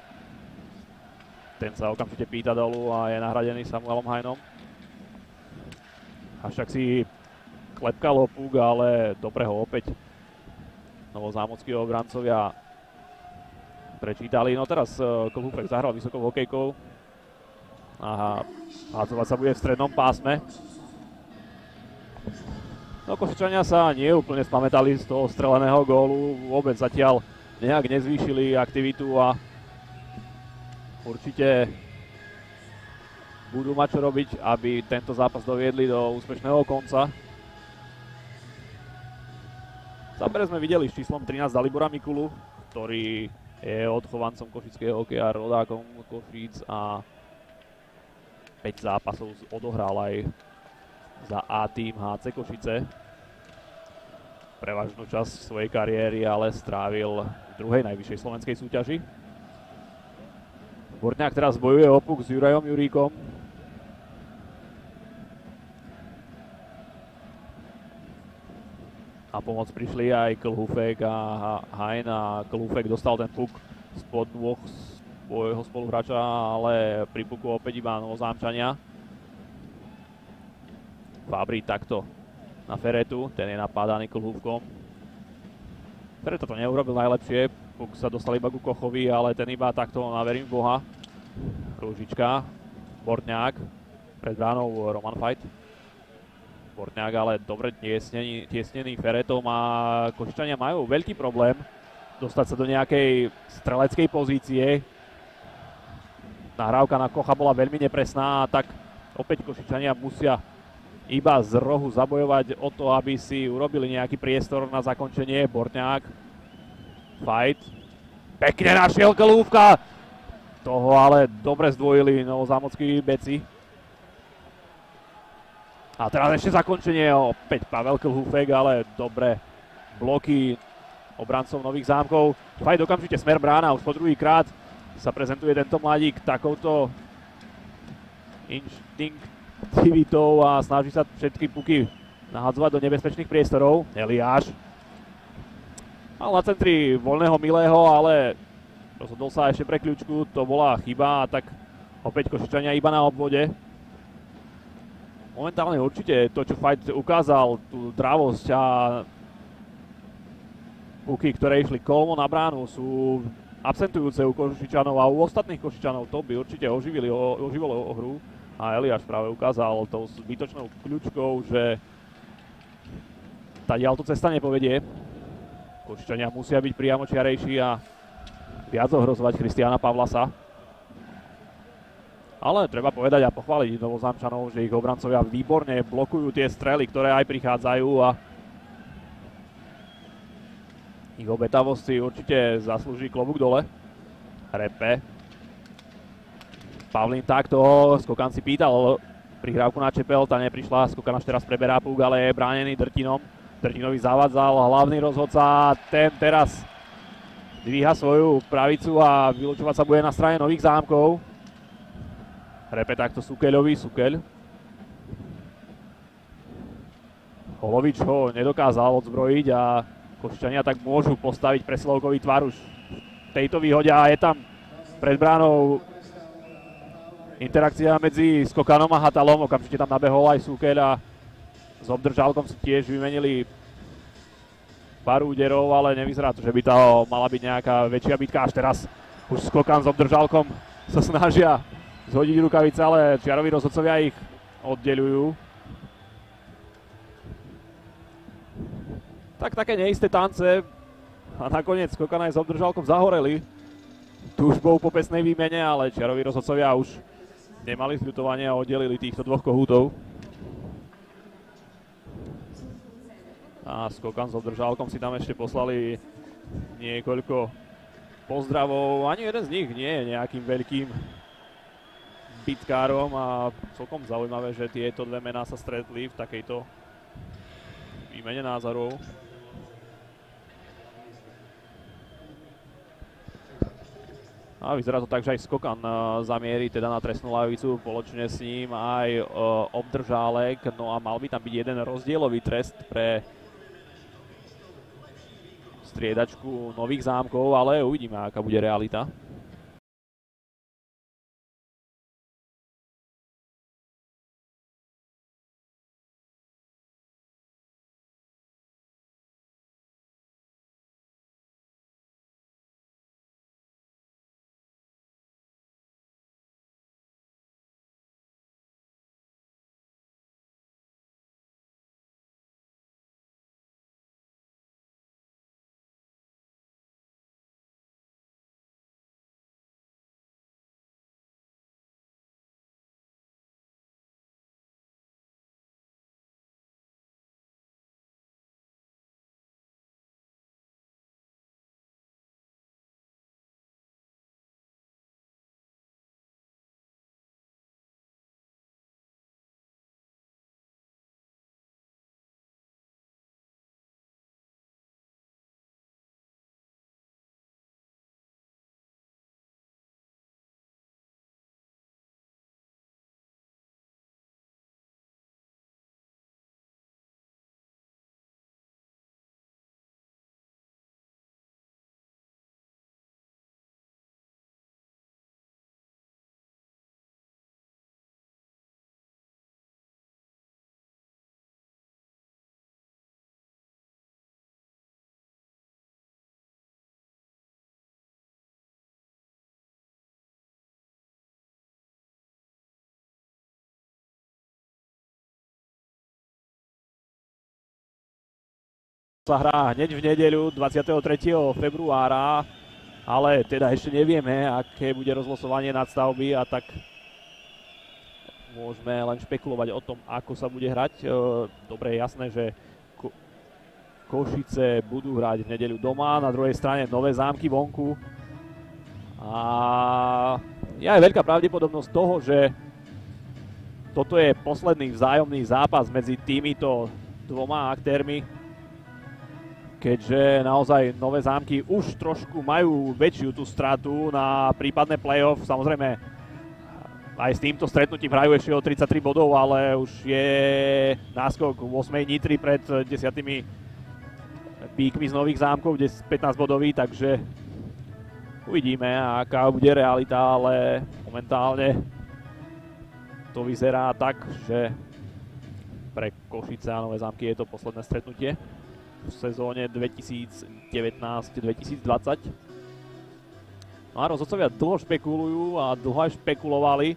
Ten sa okamžite pýta dolu a je nahradený Samuelom Hajnom. Haščák si klepkal ho puk, ale dobre ho opäť novozámockí obrancovia prečítali. No teraz Klhúfek zahral vysokou hokejkou. Aha, hádzovať sa bude v strednom pásme. No Košičania sa nie úplne spamätali z toho streleného gólu. Vôbec zatiaľ nejak nezvýšili aktivitu a určite budú mať čo robiť, aby tento zápas doviedli do úspešného konca. V zábere sme videli s číslom 13 Dalibora Mikulu, ktorý je odchovancom košického hokeja, rodákom Košíc a 5 zápasov odohral aj za A-tým HC Košice. Prevažnú časť svojej kariéry ale strávil v druhej najvyššej slovenskej súťaži. Borňák teraz bojuje o puk s Jurajom Juríkom. Na pomoc prišli aj Klhúfek a Hajn a Klhúfek dostal ten puk spod nôh svojho spoluhráča, ale pri puku opäť iba Novozámčania. Fabri takto na Feretu, ten je napádaný Klhúfkom. Fereta to neurobil najlepšie, puk sa dostal iba ku Kochovi, ale ten iba takto na verím Boha. Rúžička, Borňák, pred bránou Roman Fajt. Borňák ale dobre tiesnený Feretom a Košičania majú veľký problém dostať sa do nejakej streleckej pozície. Nahrávka na Kocha bola veľmi nepresná, tak opäť Košičania musia iba z rohu zabojovať o to, aby si urobili nejaký priestor na zakončenie. Borňák, Fajt, pekne našiel Klhúfka, toho ale dobre zdvojili novozámockí beci. A teraz ešte zakončenie, opäť Pavel Klhúfek, ale dobre bloky obrancov Nových Zámkov. Fajt okamžite smer brána, už po druhýkrát sa prezentuje tento mladík takouto inštinktivitou a snaží sa všetky puky nahadzovať do nebezpečných priestorov. Eliáš mal na centri voľného Milého, ale rozhodol sa ešte pre kľúčku, to bola chyba a tak opäť Košičania iba na obvode. Momentálne určite to, čo Fajt ukázal, tú dravosť a puky, ktoré išli kolmo na bránu, sú absentujúce u Košičanov a u ostatných Košičanov. To by určite oživilo hru a Eliáš práve ukázal tou zbytočnou kľúčkou, že tadiaľto cesta nepovedie. Košičania musia byť priamočiarejší a viac ohrozovať Christiana Pavlasa. Ale treba povedať a pochváliť Novozámčanov, že ich obrancovia výborne blokujú tie strely, ktoré aj prichádzajú a ich obetavosť si určite zaslúži klobúk dole. Repe. Pavlín takto, skokan si pýtal prihrávku na Čepel, tá neprišla, Skokan až teraz preberá púk, ale je bránený Drtinom. Drtinovi zavadzal hlavný rozhodca, ten teraz dvíha svoju pravicu a vylučovať sa bude na strane Nových Zámkov. Repe takto Sukeľovi, Sukeľ. Holovič ho nedokázal odzbrojiť a Košičania tak môžu postaviť presilovkový tvar už v tejto výhode a je tam pred bránou interakcia medzi Skokanom a Hatalom. Okamžite tam nabehol aj Sukeľ a s Obdržálkom si tiež vymenili pár úderov, ale nevyzerá to, že by to mala byť nejaká väčšia bitka. Až teraz už Skokan s Obdržálkom sa snažia zhodiť rukavice, ale čiaroví rozhodcovia ich oddeľujú. Tak také neisté tance a nakoniec Skokan aj s Obdržálkom zahoreli túžbou po pesnej výmene, ale čiaroví rozhodcovia už nemali zľutovanie a oddelili týchto dvoch kohútov. A Skokan s Obdržálkom si tam ešte poslali niekoľko pozdravov. Ani jeden z nich nie je nejakým veľkým bitkárom a celkom zaujímavé, že tieto dve mená sa stretli v takejto výmene názorov. A vyzerá to tak, že aj Skokan zamierí teda na trestnú lavicu, spoločne s ním aj Obdržálek. No a mal by tam byť jeden rozdielový trest pre striedačku Nových Zámkov, ale uvidíme, aká bude realita. Sa hrá hneď v nedeľu 23. februára, ale teda ešte nevieme, aké bude rozlosovanie nadstavby a tak môžeme len špekulovať o tom, ako sa bude hrať. Dobre, je jasné, že Košice budú hrať v nedeľu doma, na druhej strane Nové Zámky vonku a je aj veľká pravdepodobnosť toho, že toto je posledný vzájomný zápas medzi týmito dvoma aktérmi, keďže naozaj Nové Zámky už trošku majú väčšiu tú stratu na prípadné play-off. Samozrejme, aj s týmto stretnutím hrajú ešte o 33 bodov, ale už je náskok 8. Nitry pred 10 píkmi z Nových Zámkov, 15 bodový, takže uvidíme, aká bude realita, ale momentálne to vyzerá tak, že pre Košice a Nové Zámky je to posledné stretnutie v sezóne 2019-2020. No a rozhodcovia dlho špekulujú a dlho aj špekulovali,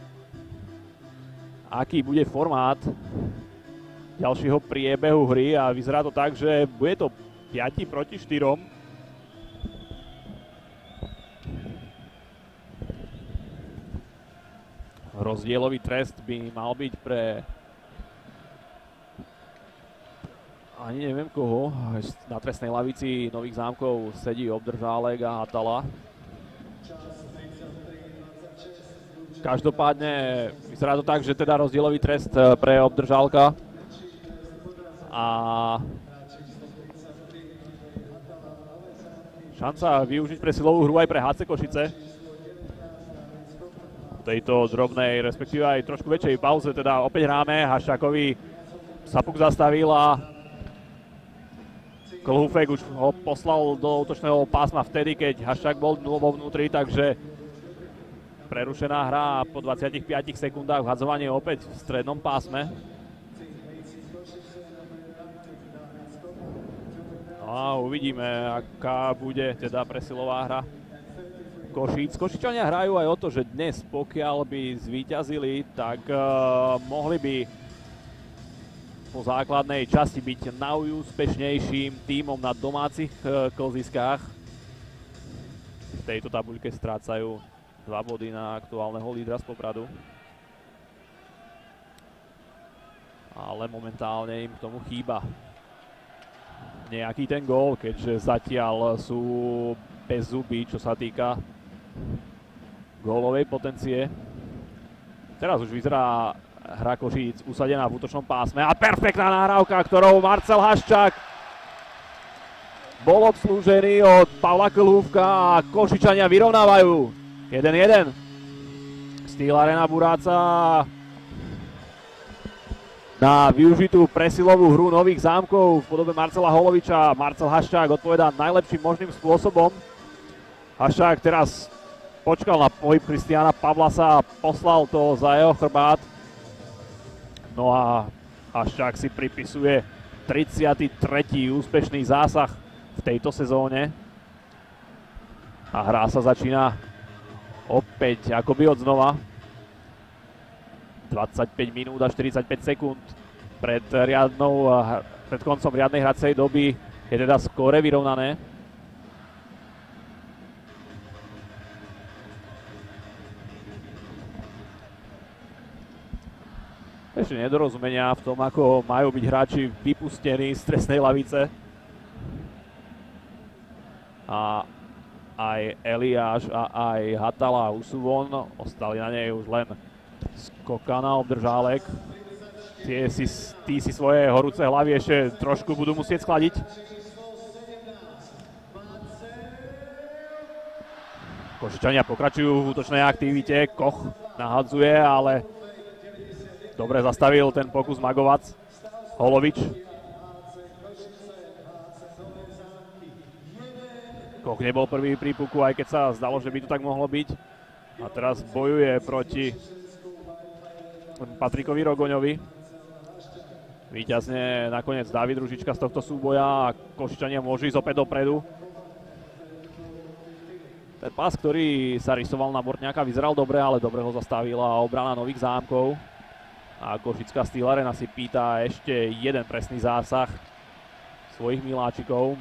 aký bude formát ďalšieho priebehu hry a vyzerá to tak, že bude to 5 proti 4. Rozdielový trest by mal byť pre ani neviem koho. Na trestnej lavici Nových Zámkov sedí Obdržálek a Hatala. Každopádne vyzerá to tak, že teda rozdielový trest pre obdržálka. A šanca využiť pre silovú hru aj pre HC Košice. V tejto drobnej, respektíve aj trošku väčšej pauze teda opäť hráme. Haščákovi sa puk zastavil a Klhufek už ho poslal do útočného pásma vtedy, keď Haščák bol vo vnútri, takže prerušená hra a po 25 sekundách vhadzovanie opäť v strednom pásme. No a uvidíme, aká bude teda presilová hra Košíc. Košičania hrajú aj o to, že dnes, pokiaľ by zvíťazili, tak mohli by po základnej časti byť najúspešnejším tímom na domácich klziskách. V tejto tabuľke strácajú 2 body na aktuálneho lídra z Popradu. Ale momentálne im k tomu chýba nejaký ten gól, keďže zatiaľ sú bez zuby, čo sa týka gólovej potencie. Teraz už vyzerá hra Košíc usadená v útočnom pásme a perfektná nahrávka, ktorou Marcel Haščák bol obslúžený od Pavla Klhúvka a Košičania vyrovnávajú 1-1. Steel Arena Buráca na využitú presilovú hru Nových Zámkov v podobe Marcela Holoviča. Marcel Haščák odpovedá najlepším možným spôsobom. Haščák teraz počkal na pohyb Kristiána Pavlasa a poslal to za jeho chrbát. No a Haščák si pripisuje 33. úspešný zásah v tejto sezóne. A hra sa začína opäť akoby od znova. 25 minút a 45 sekúnd pred koncom riadnej hracej doby je teda skóre vyrovnané. Ešte nedorozumenia v tom, ako majú byť hráči vypustení z trestnej lavice. A aj Eliáš a aj Hatala už sú von, ostali na nej už len Skokana, obdržálek. Tí si svoje horúce hlavy ešte trošku budú musieť schladiť. Košičania pokračujú v útočnej aktivite, Koch nahadzuje, ale dobre zastavil ten pokus Magovac. Holovič. Koch nebol prvý pri puku, aj keď sa zdalo, že by to tak mohlo byť. A teraz bojuje proti Patrikovi Rogoňovi. Víťazne nakoniec Dávid Ružička z tohto súboja a Košičania môžu ísť opäť dopredu. Ten pás, ktorý sa rysoval na Bortňáka, vyzeral dobre, ale dobre ho zastavila obrana Nových Zámkov. A Košická Steel Arena si pýta ešte jeden presný zásah svojich miláčikov.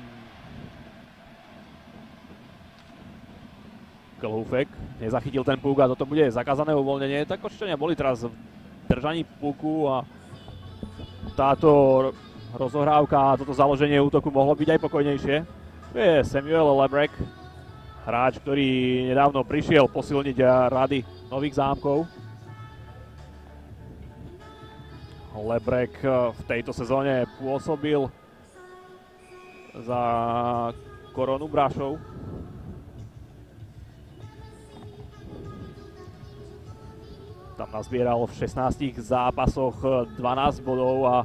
Klhúfek nezachytil ten puk a toto bude zakázané uvoľnenie, tak Košičania boli teraz v držaní puku a táto rozohrávka a toto založenie útoku mohlo byť aj pokojnejšie. To je Samuel Lebrek, hráč, ktorý nedávno prišiel posilniť rady Nových Zámkov. Lebrek v tejto sezóne pôsobil za Koronu Brašov. Tam nazbieral v 16 zápasoch 12 bodov a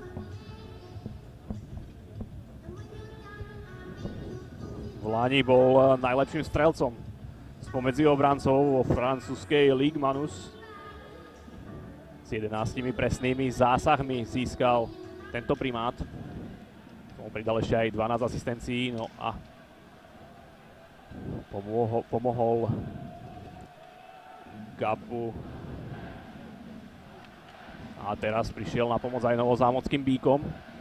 v lani bol najlepším strelcom spomedzi obrancov vo francúzskej Ligue Manus. S 11 presnými zásahmi získal tento primát. Tomu pridal ešte aj 12 asistencií, no a pomohol Gabu. A teraz prišiel na pomoc aj novozámockým Bíkom.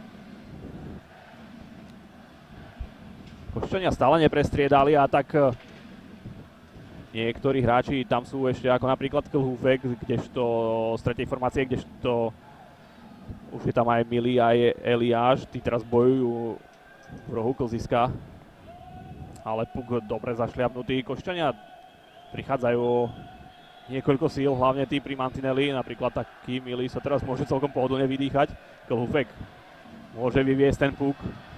Košičania stále neprestriedali a tak niektorí hráči tam sú ešte ako napríklad Klhúfek, kdežto z tretej formácie, kdežto už je tam aj Milý aj Eliáš. Tí teraz bojujú v rohu klziska. Ale puk dobre zašliapnutý. Košičania prichádzajú niekoľko síl, hlavne tí pri mantineli, napríklad taký Milý sa teraz môže celkom pohodlne vydýchať. Kohúfek môže vyviesť ten puk.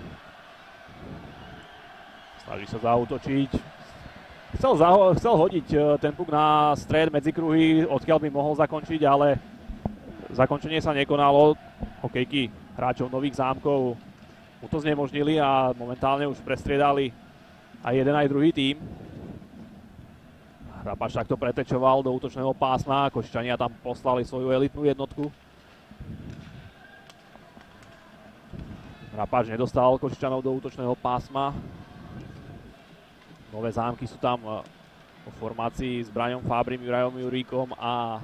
Snaží sa zaútočiť. Chcel hodiť ten puk na stred medzi kruhy, odkiaľ by mohol zakončiť, ale zakončenie sa nekonalo. Hokejky hráčov Nových Zámkov mu to znemožnili a momentálne už prestriedali aj jeden aj druhý tím. Rapáč takto pretečoval do útočného pásma, Košičania tam poslali svoju elitnú jednotku. Rapáč nedostal Košičanov do útočného pásma. Nové Zámky sú tam vo formácii s Braňom Fábrim, Jurajom Juríkom a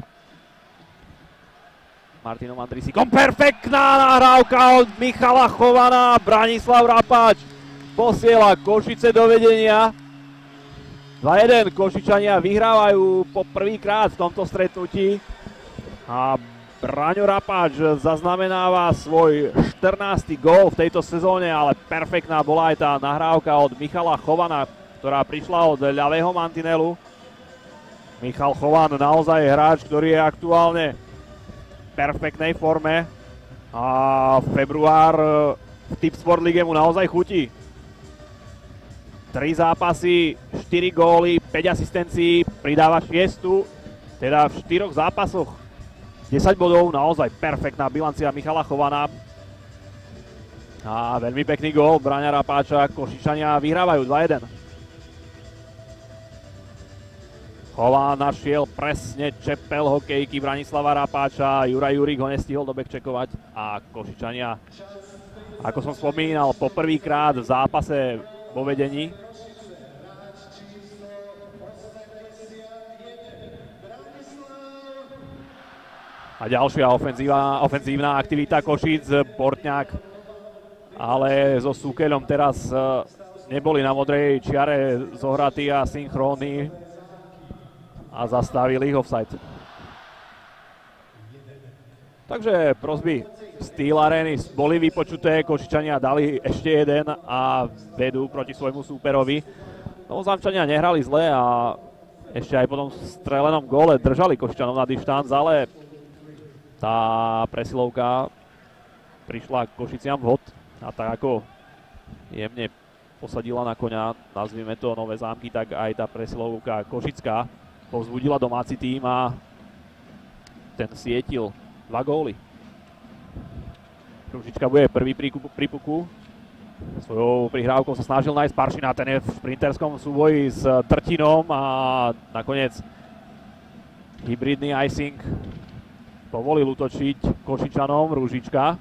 Martinom Andrisíkom. Perfektná nahrávka od Michala Chovana. Branislav Rapáč posiela Košice do vedenia. 2-1, Košičania vyhrávajú po prvýkrát v tomto stretnutí a Braňo Rapáč zaznamenáva svoj 14. gól v tejto sezóne, ale perfektná bola aj tá nahrávka od Michala Chovana, ktorá prišla od ľavého mantinelu. Michal Chovan naozaj hráč, ktorý je aktuálne v perfektnej forme a február v Tipsport Lige mu naozaj chutí. 3 zápasy, 4 góly, 5 asistencií, pridáva 6, teda v 4 zápasoch 10 bodov, naozaj perfektná bilancia Michala Chovana. A veľmi pekný gól Braňa Rapáča, Košičania vyhrávajú 2-1. Chovan našiel presne čepel hokejky Branislava Rapáča, Juraj Jurík ho nestihol do backcheckovať a Košičania, ako som spomínal, poprvýkrát v zápase vo vedení. A ďalšia ofenzívna aktivita Košíc, Bortňák, ale so Súkeľom teraz neboli na modrej čiare zohratí a synchrónni a zastavili ich offside. Takže prosby Steel Areny boli vypočuté, Košičania dali ešte jeden a vedú proti svojmu súperovi. Zámčania nehrali zle a ešte aj po tom strelenom góle držali Košičanov na dištanc, ale tá presilovka prišla Košiciam vhod a tak ako jemne posadila na koňa, nazvime to Nové Zámky, tak aj tá presilovka košická povzbudila domáci tým a ten svietil 2 góly. Ružička bude prvý pri puku. Svojou prihrávkou sa snažil nájsť Paršina, ten je v šprinterskom súboji s Drtinom a nakoniec hybridný icing povolil útočiť Košičanom. Ružička.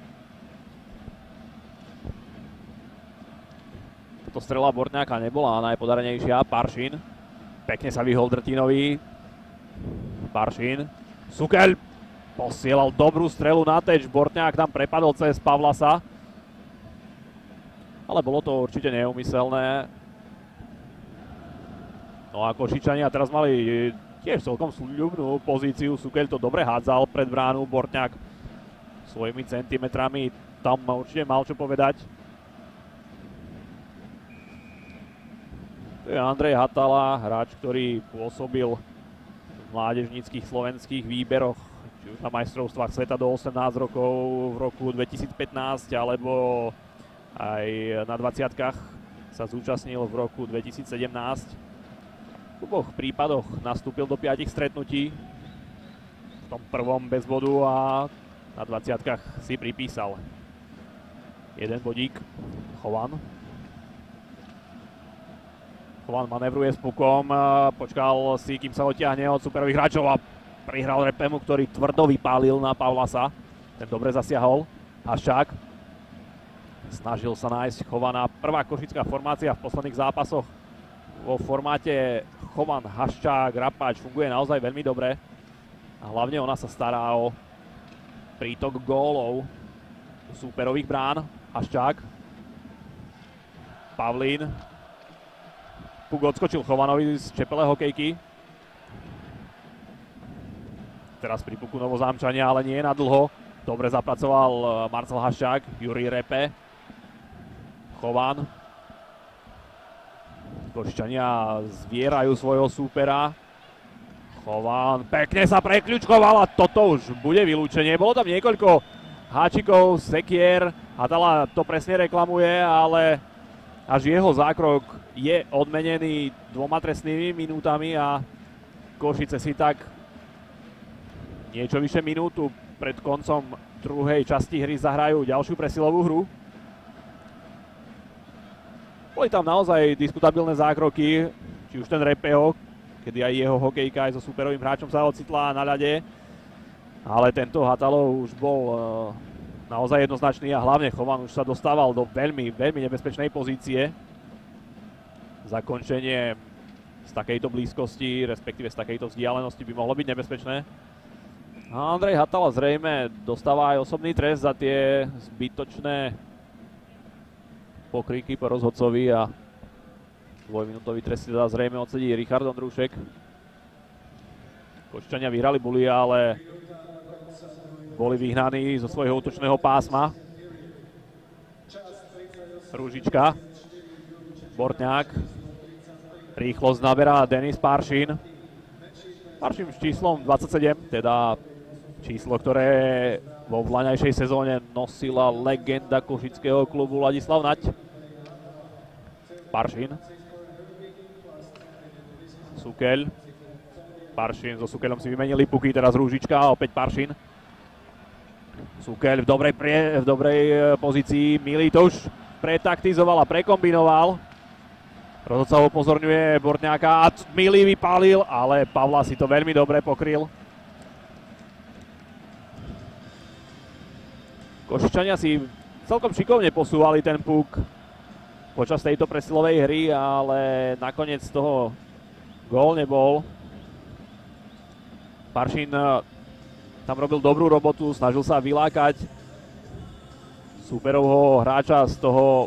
Toto strela Bortňáka nebola najpodarenejšia. Paršin. Pekne sa vyhol Drtinovi. Paršin. Súkeľ posielal dobrú strelu na teč. Bortňák tam prepadol cez Pavlasa. Ale bolo to určite neumyselné. No a Košičania teraz mali tiež celkom sľubnú pozíciu. Súkeľ to dobre hádzal pred bránu. Bortňák svojimi centimetrami tam určite mal čo povedať. To je Andrej Hatala, hráč, ktorý pôsobil v mládežníckych slovenských výberoch, či už na majstrovstvách sveta do 18 rokov v roku 2015, alebo aj na 20-kách sa zúčastnil v roku 2017. V oboch prípadoch nastúpil do 5 stretnutí. V tom prvom bez bodu a na 20-kách si pripísal jeden bodík. Chovan. Chovan manevruje s pukom, počkal si, kým sa odtiahne od superových hráčov a prihral Repemu, ktorý tvrdo vypálil na Pavlasa. Ten dobre zasiahol. Haščák. Snažil sa nájsť Chovana. Prvá košická formácia v posledných zápasoch vo formáte Chovan, Haščák, Rapáč funguje naozaj veľmi dobre. A hlavne ona sa stará o prítok gólov súperových brán. Haščák. Pavlín. Puk odskočil Chovanovi z čepele hokejky. Teraz pri puku Novozámčania, ale nie na dlho. Dobre zapracoval Marcel Haščák, Jurij Repe. Chovan. Košičania zvierajú svojho súpera. Chovan pekne sa prekľučkoval a toto už bude vylúčenie. Bolo tam niekoľko háčikov, sekier, Hatala to presne reklamuje, ale až jeho zákrok je odmenený 2 trestnými minútami a Košice si tak niečo vyše minútu pred koncom druhej časti hry zahrajú ďalšiu presilovú hru. Boli tam naozaj diskutabilné zákroky, či už ten Repeho, kedy aj jeho hokejka aj so superovým hráčom sa ocitla na ľade. Ale tento Hatalov už bol naozaj jednoznačný a hlavne Chovan už sa dostával do veľmi, veľmi nebezpečnej pozície. Zakončenie z takejto blízkosti, respektíve z takejto vzdialenosti by mohlo byť nebezpečné. A Andrej Hatala zrejme dostáva aj osobný trest za tie zbytočné pokriky po rozhodcovi a dvojminútový trest si teda zrejme odsedí Richard Ondrúšek. Košičania vyhrali bulia, ale boli vyhnaní zo svojho útočného pásma. Rúžička, Bortňák, rýchlosť naberá Denis Paršín. Paršín s číslom 27, teda číslo, ktoré vo vlaňajšej sezóne nosila legenda košického klubu Ladislav Nať. Paršín. Sukeľ. Paršín, so Sukeľom si vymenili puky, teraz Rúžička a opäť Paršín. Sukeľ v dobrej pozícii, Milý to už pretaktizoval a prekombinoval. Rozhodca ho upozorňuje Bortňáka a Milý vypálil, ale Pavla si to veľmi dobre pokryl. Košičania si celkom šikovne posúvali ten puk počas tejto presilovej hry, ale nakoniec z toho gól nebol. Paršín tam robil dobrú robotu, snažil sa vylákať súperovho hráča z toho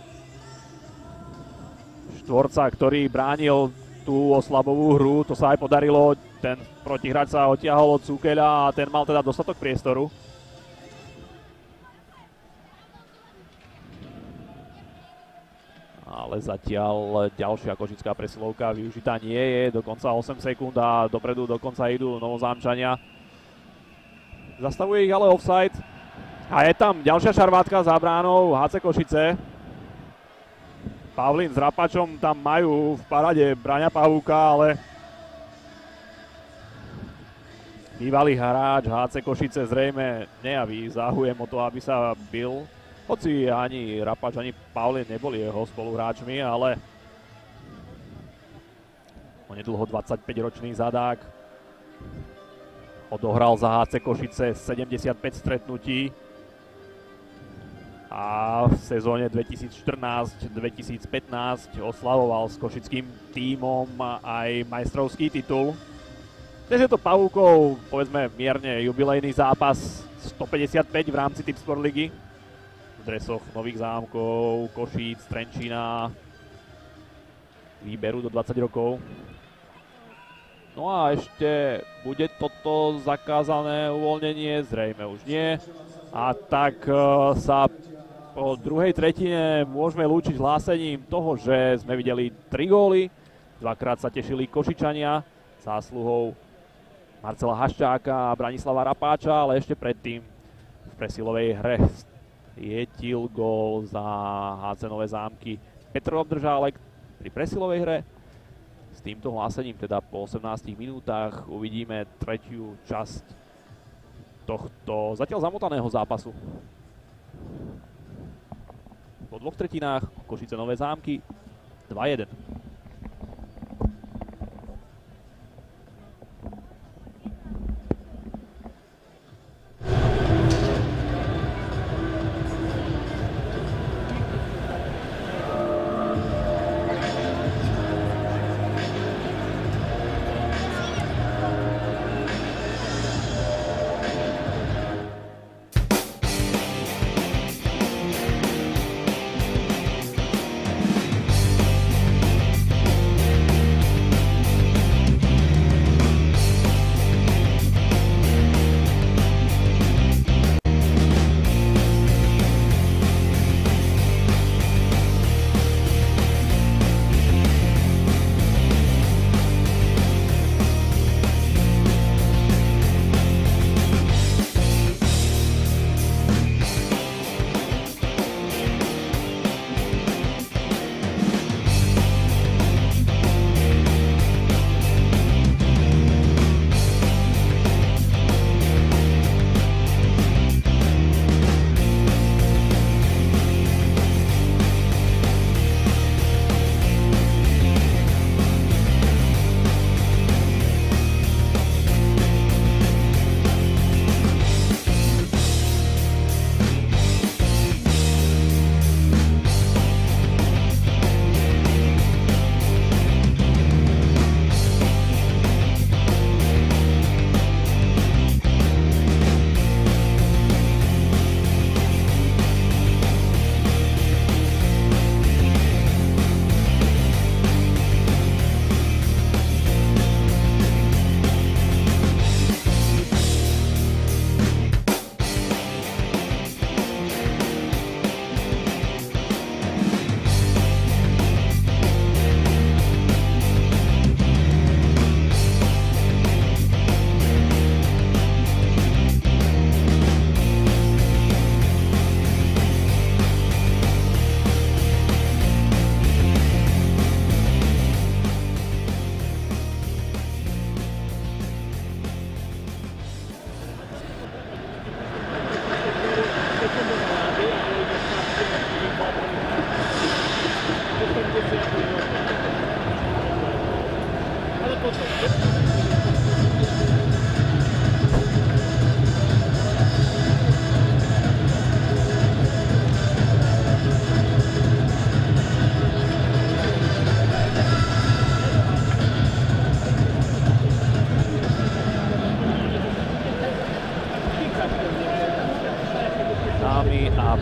štvorca, ktorý bránil tú oslabovú hru. To sa aj podarilo, ten protihráč sa odtiahol od Sukeľa a ten mal teda dostatok priestoru. Ale zatiaľ ďalšia košická presilovka využitá nie je, dokonca 8 sekúnd a dopredu dokonca idú Novozámčania. Zastavuje ich ale offside a je tam ďalšia šarvátka za bránou HC Košice. Pavlín s Rapačom tam majú v parade Braňa Pavúka, ale bývalý hráč HC Košice zrejme nejaví záujem o to, aby sa bil. Hoci ani Rapač, ani Pavlín neboli jeho spoluhráčmi, ale onedlho 25-ročný zadák odohral za HC Košice 75 stretnutí a v sezóne 2014-2015 oslavoval s košickým tímom aj majstrovský titul. Dnes je to Pavúkov, povedzme, mierne jubilejný zápas 155 v rámci Tipsport ligy. V dresoch Nových Zámkov, Košíc, Trenčína, výberu do 20 rokov. No a ešte bude toto zakázané uvoľnenie? Zrejme už nie. A tak sa po druhej tretine môžeme lúčiť hlásením toho, že sme videli 3 góly. Dvakrát sa tešili Košičania zásluhou Marcela Haščáka a Branislava Rapáča, ale ešte predtým v presilovej hre svietil gól za HC Nové Zámky Petr Obdržálek pri presilovej hre. S týmto hlásením teda po 18 minútach uvidíme tretiu časť tohto zatiaľ zamotaného zápasu. Po 2 tretinách Košice Nové Zámky 2-1.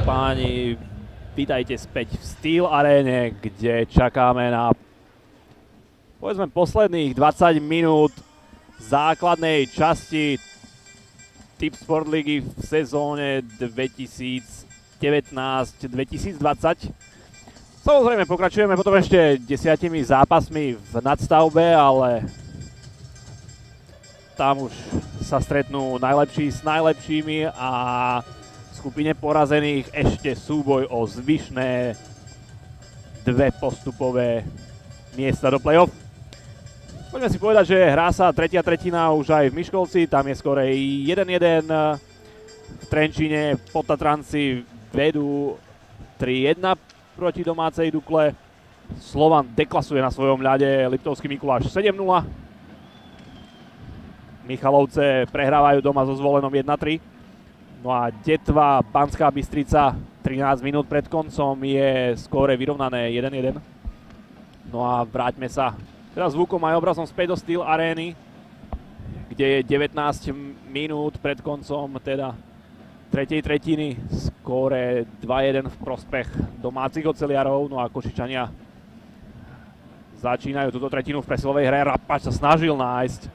páni, vítajte späť v Steel Arene, kde čakáme na povedzme posledných 20 minút základnej časti Tip Sport Ligy v sezóne 2019-2020. Samozrejme pokračujeme potom ešte 10 zápasmi v nadstavbe, ale tam už sa stretnú najlepší s najlepšími a v skupine porazených ešte súboj o zvyšné 2 postupové miesta do play-off. Poďme si povedať, že hrá sa tretia tretina už aj v Miškolci, tam je skorej 1-1. V Trenčíne Podtatranci vedú 3-1 proti domácej Dukle. Slovan deklasuje na svojom ľade Liptovský Mikuláš 7-0. Michalovce prehrávajú doma so Zvolenom 1-3. No a Detva Banská Bystrica 13 minút pred koncom je skóre vyrovnané 1-1. No a vráťme sa teraz zvukom aj obrazom späť do Steel Areny, kde je 19 minút pred koncom teda tretej tretiny, skóre 2-1 v prospech domácich oceliarov. No a Košičania začínajú túto tretinu v presilovej hre. Rapač sa snažil nájsť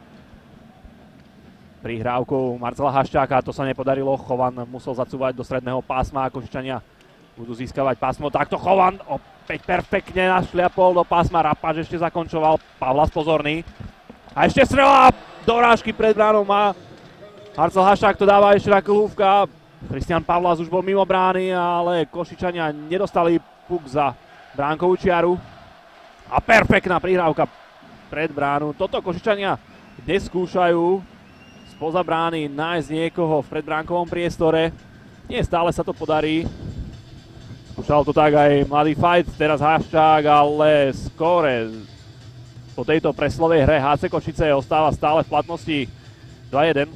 prihrávkou Marcela Haščáka, to sa nepodarilo. Chovan musel zacúvať do stredného pásma a Košičania budú získavať pásmo. Takto Chovan opäť perfektne našliapol do pásma. Rapač ešte zakončoval. Pavlas pozorný. A ešte strela! Dorážky pred bránou má Marcel Haščák, to dáva ešte na Klúvka. Christian Pavlas už bol mimo brány, ale Košičania nedostali puk za bránkovú čiaru. A perfektná prihrávka pred bránu. Toto Košičania dnes skúšajú spoza brány nájsť niekoho v predbránkovom priestore. Nie stále sa to podarí. Skúšal to tak aj mladý Fight, teraz Haščák, ale skóre po tejto preslovej hre HC Košice ostáva stále v platnosti 2-1.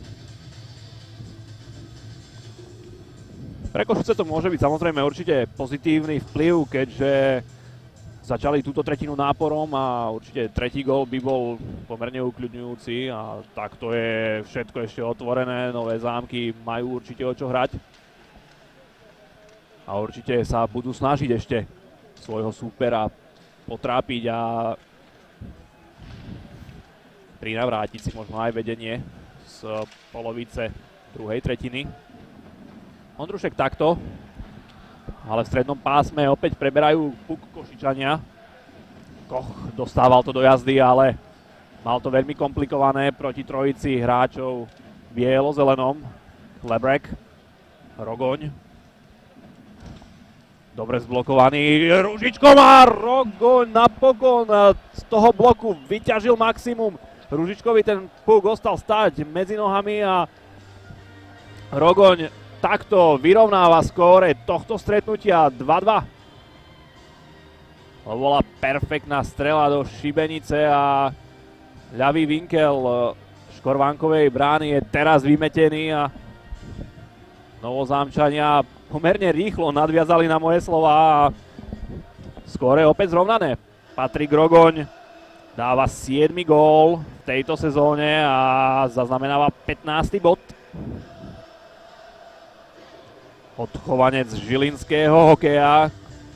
Pre Košice to môže byť samozrejme určite pozitívny vplyv, keďže začali túto tretinu náporom a určite tretí gól by bol pomerne ukľudňujúci a takto je všetko ešte otvorené, nové zámky majú určite o čo hrať. A určite sa budú snažiť ešte svojho súpera potrápiť a prinavrátiť si možno aj vedenie z polovice druhej tretiny. Ondrušek takto, ale v strednom pásme opäť preberajú puk Košičania. Koch dostával to do jazdy, ale mal to veľmi komplikované proti trojici hráčov bielo-zelenom. Lebrek, Rogoň. Dobre zblokovaný Ružičkom a Rogoň napokon z toho bloku vyťažil maximum. Ružičkovi ten puk ostal stáť medzi nohami a Rogoň takto vyrovnáva skóre tohto stretnutia 2-2. To bola perfektná strela do šibenice a ľavý vinkel Škorvánkovej brány je teraz vymetený a Novozámčania pomerne rýchlo nadviazali na moje slova a skóre opäť zrovnané. Patrik Rogoň dáva 7. gól v tejto sezóne a zaznamenáva 15. bod. Odchovanec žilinského hokeja.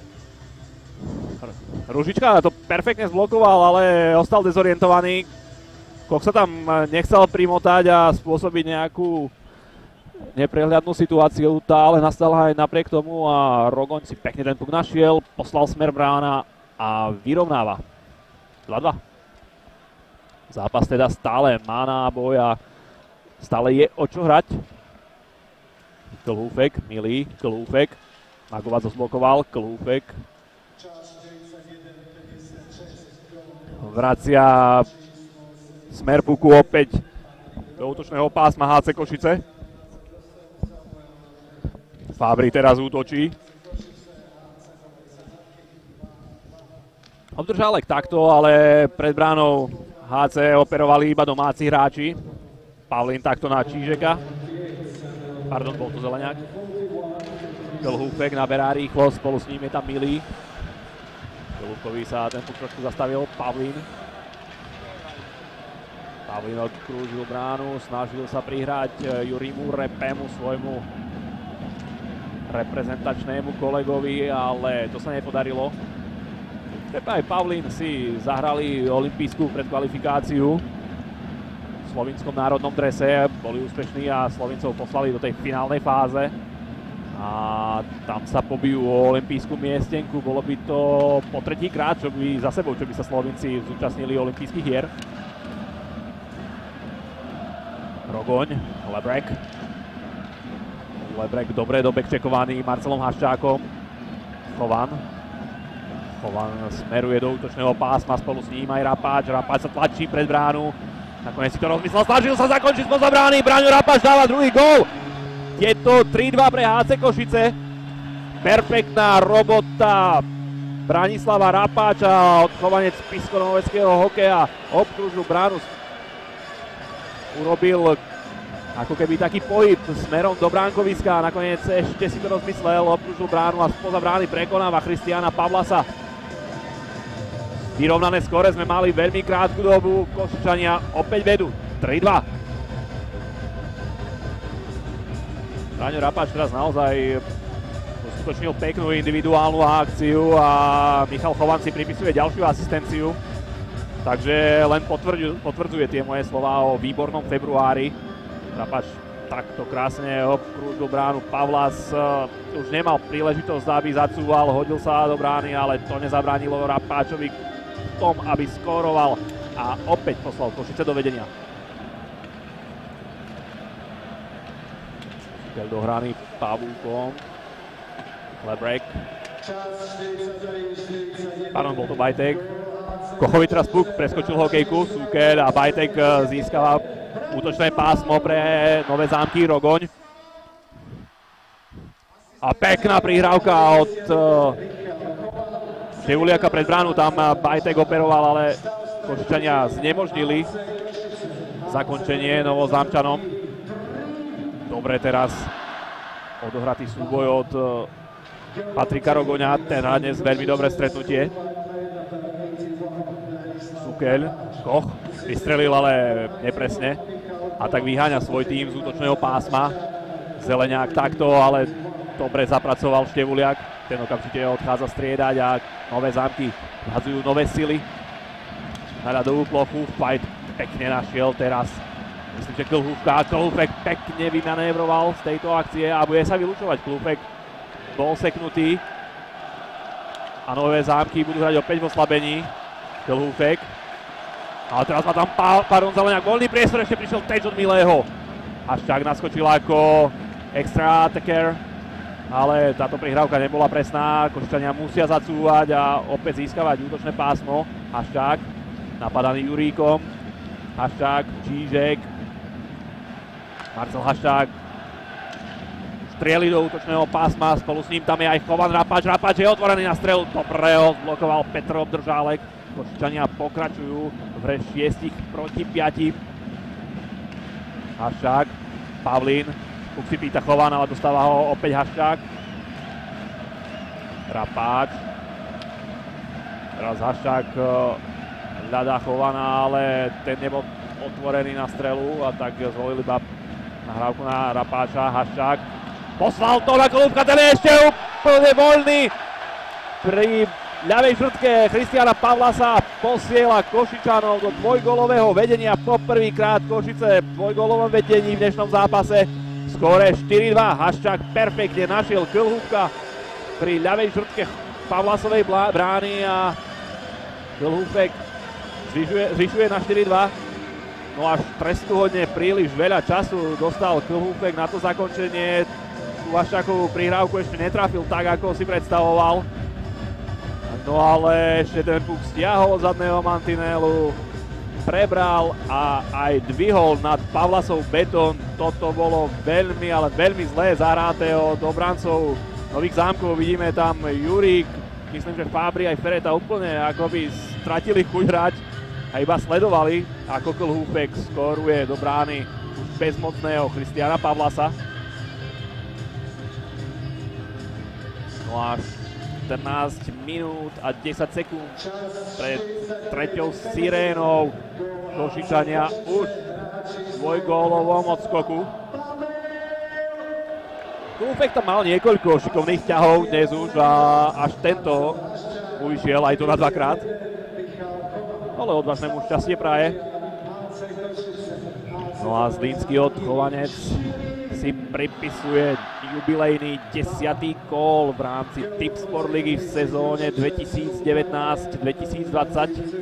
Ružička to perfektne zblokoval, ale ostal dezorientovaný. Koch sa tam nechcel primotať a spôsobiť nejakú neprehľadnú situáciu, tá ale nastala aj napriek tomu a Rogoň si pekne ten puk našiel, poslal smer brána a vyrovnáva. 2-2. Zápas teda stále má náboj a stále je o čo hrať. Klúfek, milý, Klúfek. Magovac zblokoval, Klúfek. Vracia smer puku opäť do útočného pásma HC Košice. Fabri teraz útočí. Obdržálek takto, ale pred bránou HC operovali iba domáci hráči. Pavlín takto na Čížeka. Pardon, bol to Zeleňák. Klhúfek naberá rýchlo, spolu s ním je tam Milý. Klhúfkovi sa ten puk trošku zastavil, Pavlín. Pavlín odkrúžil bránu, snažil sa prihrať Jurimu Repemu, svojmu reprezentačnému kolegovi, ale to sa nepodarilo. Pepa aj Pavlín si zahrali olympijskú predkvalifikáciu v slovinskom národnom drese, boli úspešní a Slovincov poslali do tej finálnej fáze a tam sa pobijú o olympijskú miestenku. Bolo by to po tretíkrát, čo by za sebou, čo by sa Slovinci zúčastnili olympijských hier. Rogoň, Lebrek. Lebrek dobre dobekčekovaný Marcelom Haščákom. Chovan smeruje do útočného pásma, spolu s ním aj Rapáč. Rapáč sa tlačí pred bránu. Nakoniec si to rozmyslel, snažil sa zakončiť spoza brány. Braňo Rapáč dáva druhý gól. Je to 3-2 pre HC Košice. Perfektná robota Branislava Rapáča, odchovanec spišsko-noveckého hokeja. Obkružil bránu. Urobil ako keby taký pohyb smerom do bránkoviska. Nakoniec ešte si to rozmyslel, obkružil bránu a spoza brány prekonáva Christiana Pavlasa. Vyrovnané skóre sme mali veľmi krátku dobu. Košičania opäť vedú 3-2. Braňo Rapáč teraz naozaj uskutočnil peknú individuálnu akciu a Michal Chovan si pripisuje ďalšiu asistenciu. Takže len potvrdzuje tie moje slová o výbornom februári. Rapáč takto krásne obkrúžil bránu. Pavlas už nemal príležitosť, aby zacúval, hodil sa do brány, ale to nezabránilo Rapáčovi v tom, aby skóroval a opäť poslal Košice do vedenia. Do hrany Pavúkom. Lebrek. Pardon, bol to Bajtek. Kochovi teraz puk, preskočil hokejku, Súkel a Bajtek získava útočné pásmo pre Nové Zámky, Rogoň. A pekná prihrávka od Števuliaka pred bránu, tam Bajtek operoval, ale Košičania znemožnili zakončenie Novozámčanom. Dobre teraz odohratý súboj od Patrika Rogoňa, ten hrá dnes veľmi dobré stretnutie. Súkel, Koch, vystrelil, ale nepresne. A tak vyháňa svoj tým z útočného pásma. Zeleňák takto, ale dobre zapracoval Števuliak. Ten okamžite odchádza striedať a Nové Zámky vhadzujú nové sily na ľadovú plochu. Fight pekne našiel teraz. Myslím, že Klufek pekne vymanévroval z tejto akcie a bude sa vylúčovať. Klufek bol seknutý a Nové Zámky budú hrať opäť v oslabení. Klufek. Ale teraz má tam Zeleňák voľný priestor, ešte prišiel teč od Milého. Haščák naskočil ako extra attacker, ale táto prihrávka nebola presná. Košičania musia zacúvať a opäť získavať útočné pásmo. Haščák napadaný Juríkom. Haščák, Čížek. Marcel Haščák strieľi do útočného pásma, spolu s ním tam je aj Chovan. Rapáč je otvorený na strelu, dobre ho zblokoval Petr Obdržálek. Košičania pokračujú v hre 6 proti 5. Haščák, Pavlín, Kuk si pýta Chovan, ale dostáva ho opäť Haščák. Rapáč. Teraz Haščák hľadá Chovana, ale ten nebol otvorený na strelu a tak zvolili iba nahrávku na Rapáča. Haščák poslal to na Klufka, ten je ešte úplne voľný. Pri ľavej žrtke Christiana Pavlasa posiela Košičanov do dvojgólového vedenia. Poprvýkrát Košice v dvojgólovom vedení v dnešnom zápase. Skóre 4-2. Haščák perfektne našiel Klufka pri ľavej žrtke Pavlasovej brány a Klufek zvyšuje na 4-2. No až trestuhodne príliš veľa času dostal Klufek na to zakončenie. Tú Haščákovú prihrávku ešte netrafil tak, ako si predstavoval. No ale ešte ten puk stiahol zadného mantinelu, prebral a aj dvihol nad Pavlasov betón. Toto bolo veľmi, ale veľmi zlé zahraté od obrancov Nových Zámkov. Vidíme tam Jurík, myslím, že Fábri aj Fereta úplne akoby stratili chuť hrať a iba sledovali, ako Klufek skóruje do brány už bezmocného Christiana Pavlasa. No a 14 minút a 10 sekúnd pred treťou sirénou. Košičania už v dvojgólovom odskoku. Kulfek tam mal niekoľko šikovných ťahov dnes už a až tento ušiel aj to na dvakrát. Ale odvážnemu šťastie praje. No a Zlínsky odchovanec si pripisuje jubilejný 10. gól v rámci Tipsport ligy v sezóne 2019-2020.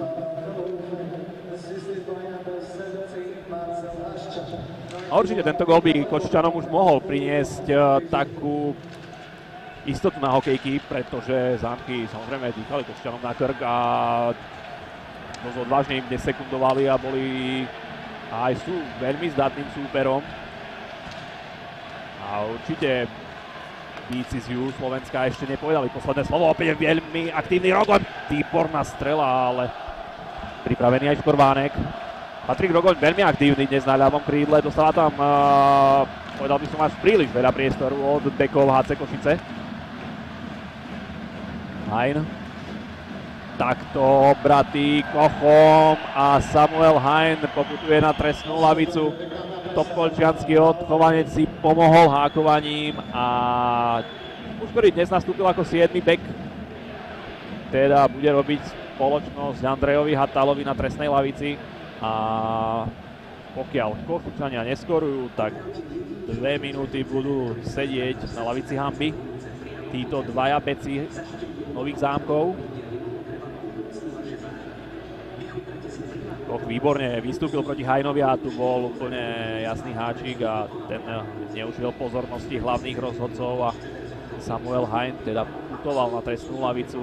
A určite tento gól by Košičanom už mohol priniesť takú istotu na hokejky, pretože Zámky samozrejme dýchali Košičanom na krk a dosť odvážne im nesekundovali a boli aj sú veľmi zdatným súperom. A určite bíci z Juhu Slovenska ešte nepovedali posledné slovo. Opäť je veľmi aktívny Rogoň. Výborná strela, ale pripravený aj Škorvánek. Patrik Rogoň veľmi aktívny dnes na ľavom krídle. Dostáva tam, povedal by som, až príliš veľa priestoru od bekov HC Košice. Hein. Takto obratý Kochom a Samuel Hein poputuje na trestnú lavicu. Topolčiansky odchovanec si pomohol hákovaním a už ktorý dnes nastúpil ako 7. bek, teda bude robiť spoločnosť Andrejovi Hatalovi na trestnej lavici a pokiaľ Košičania neskorujú, tak 2 minúty budú sedieť na lavici hanby títo dvaja beci Nových Zámkov. Koch výborne vystúpil proti Hajnovi a tu bol úplne jasný háčik a ten neužil pozornosti hlavných rozhodcov a Samuel Hein teda putoval na trestnú lavicu.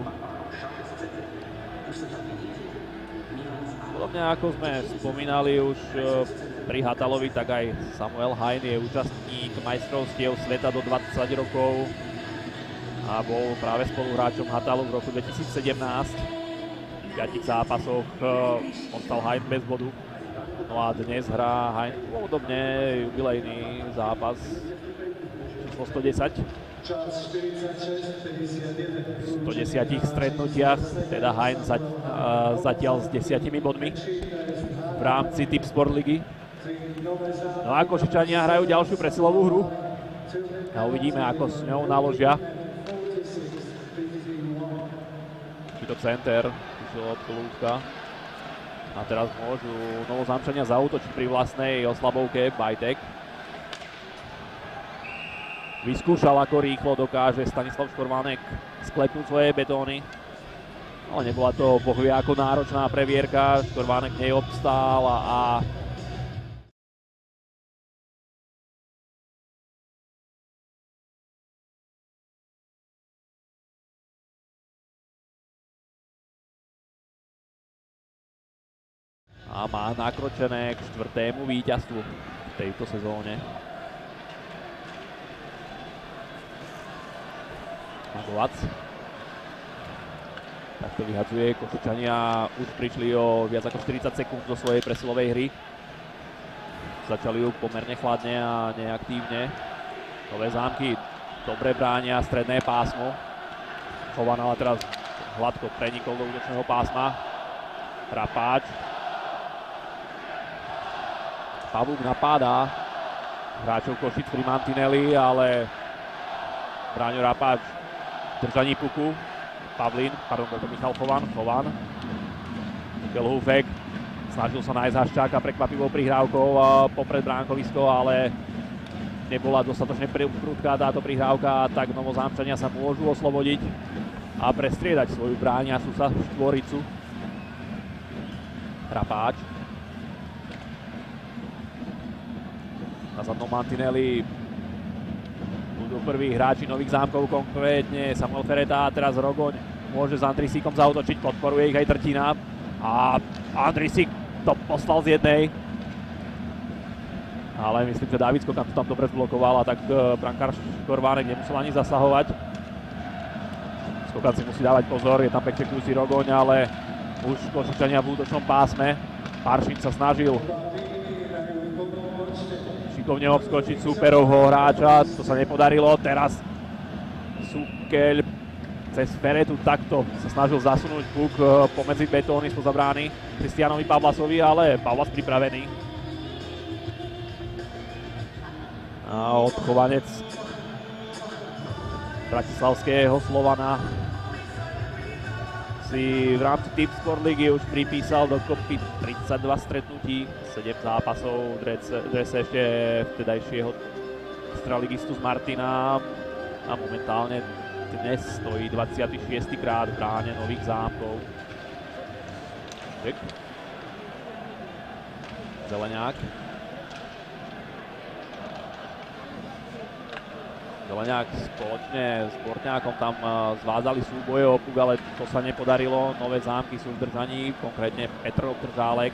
Podobne ako sme spomínali už pri Hatalovi, tak aj Samuel Hein je účastník majstrovstiev sveta do 20 rokov a bol práve spoluhráčom Hatalu v roku 2017. V 5 zápasoch ostal Hein bez bodu. No a dnes hrá Hein podobne jubilejný zápas číslo 110. V 110 stretnutiach, teda Hein zatiaľ s 10 bodmi v rámci Tipsport ligy. No a Košičania hrajú ďalšiu presilovú hru a uvidíme, ako s ňou naložia. Čiže center od Kolúčka. A teraz môžu Novozámčania zaútočiť pri vlastnej oslabovke Bajtek. Vyskúšal, ako rýchlo dokáže Stanislav Škorvánek sklepnúť svoje betóny. Ale nebola to bohvie ako náročná previerka. Škorvánek neobstál a má nakročené k 4. víťazstvu v tejto sezóne. Magovac. Takto vyhadzuje. Košičania už prišli o viac ako 40 sekúnd do svojej presilovej hry. Začali ju pomerne chladne a neaktívne. Nové Zámky dobre bránia stredné pásmo. Chovan ale teraz hladko prenikol do útočného pásma. Rapáč. Pavúk napádá hráčov Košic pri mantineli, ale Bráňo Rapáč držaní puku. Michal Chovan. Mikel Hufek snažil sa nájsť Haščáka prekvapivou prihrávkou popred bránkovisko, ale nebola dostatočne prudká táto prihrávka, tak Novozámčania sa môžu oslobodiť a prestriedať svoju brániacu sa štvoricu. Rapáč. Na zadnom mantineli budú prví hráči Nových Zámkov, konkrétne Samuel Fereta a teraz Rogoň môže s Andrisíkom zaútočiť, podporuje ich aj Trtina a Andrisík to poslal z jednej. Ale myslím, že Davidsko tam dobre zblokoval a tak brankár Škorvánek nemusel ani zasahovať. Skokan si musí dávať pozor, je tam pekčekujúci Rogoň, ale už Košičania v útočnom pásme. Paršin sa snažil šikovne obskočiť súperovho hráča, to sa nepodarilo. Teraz Sukeľ cez Feretu takto sa snažil zasunúť puk pomedzi betóny spoza brány Kristianovi Pavlasovi, ale Pavlas pripravený. A odchovanec bratislavského Slovana si v rámci Tipsport ligy už pripísal dokopy 32 stretnutí, 7 zápasov v drese ešte vtedajšieho extraligistu z Martina a momentálne dnes stojí 26. krát v bráne Nových Zámkov. Zeleňák. Zeleňák spoločne s Bortňákom tam zvádzali súboje o puk, ale to sa nepodarilo. Nové Zámky sú v držaní, konkrétne Petr Optržálek.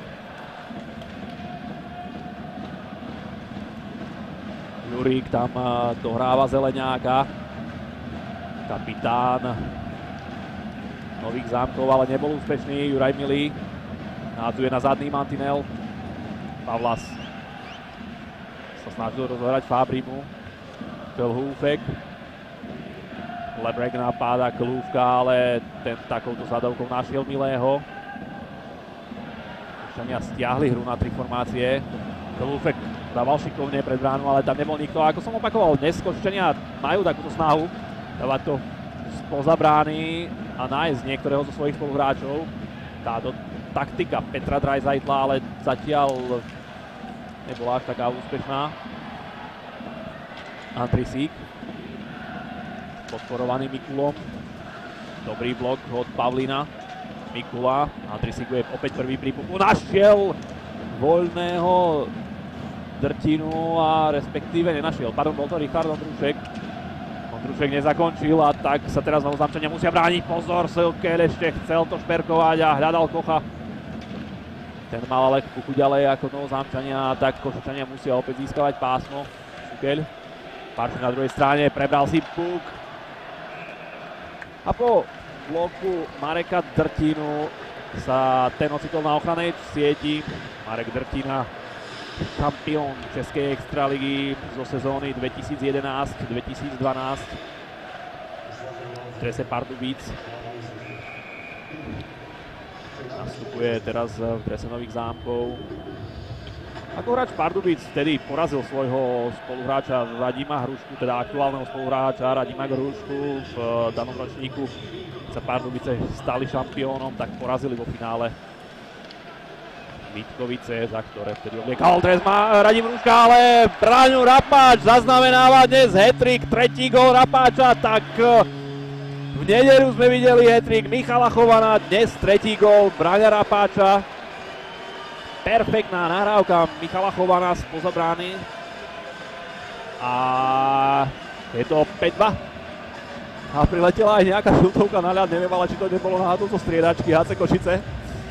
Jurík tam dohráva Zeleňáka. Kapitán Nových Zámkov, ale nebol úspešný. Juraj Milý nádzuje na zadný mantinel. Pavlas sa snažil rozhrať Fabrimu. Klhúfek. Lebrek napáda Klúvka, ale ten takouto zadovkou našiel Milého. Košičania stiahli hru na 3 formácie. Klúvek dával šikovne pred bránu, ale tam nebol nikto. Ako som opakoval, dnes Košičania majú takúto snahu dávať to spoza brány a nájsť niektorého zo svojich spoluhráčov. Táto taktika Petra Drajzajtla, ale zatiaľ nebola až taká úspešná. Andrisík, podporovaný Mikulom. Dobrý blok od Pavlina. Mikula, Andrisík bude opäť prvý pri puku. Našiel voľného Drtinu a respektíve nenašiel. Pardon, bol to Richard Ondrušek. Ondrušek nezakončil a tak sa teraz znovu Zámčania musia brániť. Pozor, Silkel ešte chcel to šperkovať a hľadal Kocha. Ten mal ale puku ďalej ako Novozámčania a tak Košičania musia opäť získavať pásmo. Sukeľ. Parši na druhej strane, prebral si puk. A po bloku Mareka Drtinu sa ten ocitol na ochranej sieti. Marek Drtina, šampión Českej extraligy zo sezóny 2011-2012 v drese Pardubíc. Nastupuje teraz v drese Nových Zámkov. Ako hráč Pardubíc vtedy porazil svojho spoluhráča Radima Hrušku, teda aktuálneho spoluhráča Radima Hrušku v danom ročníku. Keď sa Pardubice stali šampiónom, tak porazili vo finále Vítkovice, za ktoré vtedy obliekal dres má Radim Hruška, ale Braňo Rapáč zaznamenáva dnes hat-trick, tretí gól Rapáča, tak v nedeľu sme videli hat-trick Michala Chovana, dnes tretí gól Braňa Rapáča. Perfektná nahrávka Michala Chovana spoza brány. A je to 5-2. A priletela aj nejaká žltovka na ľad, neviem, ale či to nebolo náhodou zo striedačky HC Košice.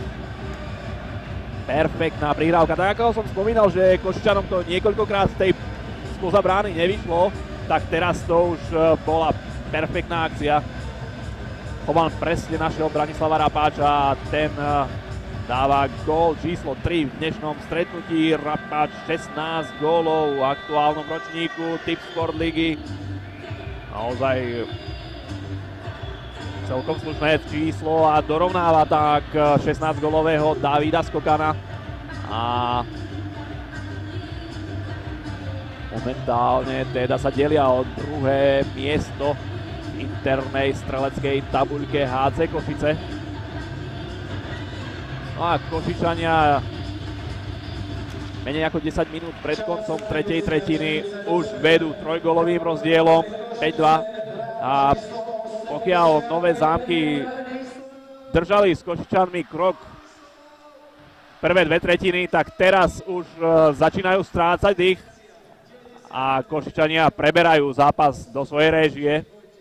Perfektná prihrávka. Tak ako som spomínal, že Košičanom to niekoľkokrát z tej spoza brány nevyšlo, tak teraz to už bola perfektná akcia. Chovan presne našiel Branislava Rapáča a ten dáva gól číslo 3 v dnešnom stretnutí. Rapáč 16 gólov v aktuálnom ročníku Tipsport ligy. Naozaj celkom slušné číslo a dorovnáva tak 16-gólového Davida Skokana. A momentálne teda sa delia o druhé miesto v internej streleckej tabuľke HC Košice. No a Košičania menej ako 10 minút pred koncom tretej tretiny už vedú trojgólovým rozdielom 5-2 a pokiaľ Nové Zámky držali s Košičanmi krok prvé dve tretiny, tak teraz už začínajú strácať dých a Košičania preberajú zápas do svojej réžie.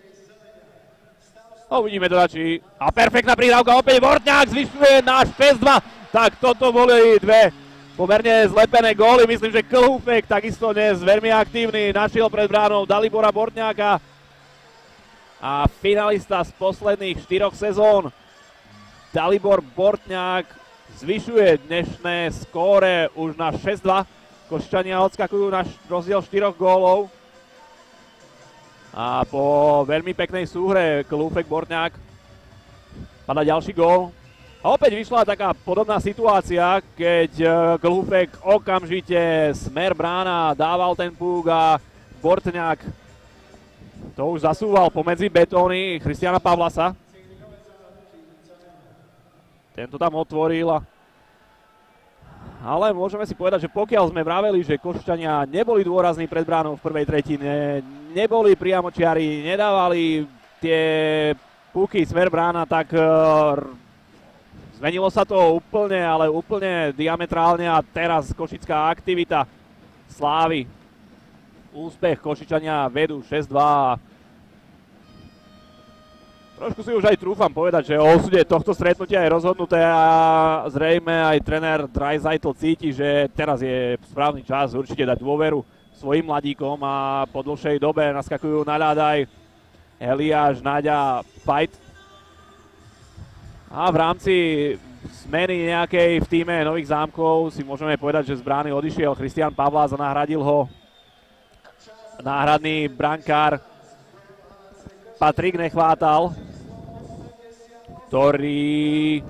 No, uvidíme teda, či... A perfektná prihrávka, opäť Bortňák zvyšuje na 6-2. Tak toto boli dve pomerne zlepené góly. Myslím, že Klhúfek takisto dnes veľmi aktívny. Našiel pred bránou Dalibora Bortňáka. A finalista z posledných 4 sezón Dalibor Bortňák zvyšuje dnešné skóre už na 6-2. Košičania odskakujú na rozdiel 4 gólov. A po veľmi peknej súhre Klúfek Bortňák padá ďalší gól. A opäť vyšla taká podobná situácia, keď Klúfek okamžite smer brána dával ten púk a Bortňák To už zasúval pomedzi betóny Christiana Pavlasa. Tento tam otvoril. Ale môžeme si povedať, že pokiaľ sme vraveli, že Košičania neboli dôrazní pred bránou v prvej tretine, neboli priamočiari, nedávali tie puky smer brána, tak zmenilo sa to úplne, ale úplne diametrálne a teraz košická aktivita slávy. Úspech, Košičania vedú 6-2. Trošku si už aj trúfam povedať, že o osude tohto stretnutia je rozhodnuté a zrejme aj tréner Draisaitl cíti, že teraz je správny čas určite dať dôveru svojim mladíkom a po dlhšej dobe naskakujú na ľad aj Eliáš, Naďa, Fight. A v rámci zmeny nejakej v týme Nových Zámkov si môžeme povedať, že z brány odišiel Christian Pavlás a nahradil ho náhradný brankár Patrik Nechvátal, ktorý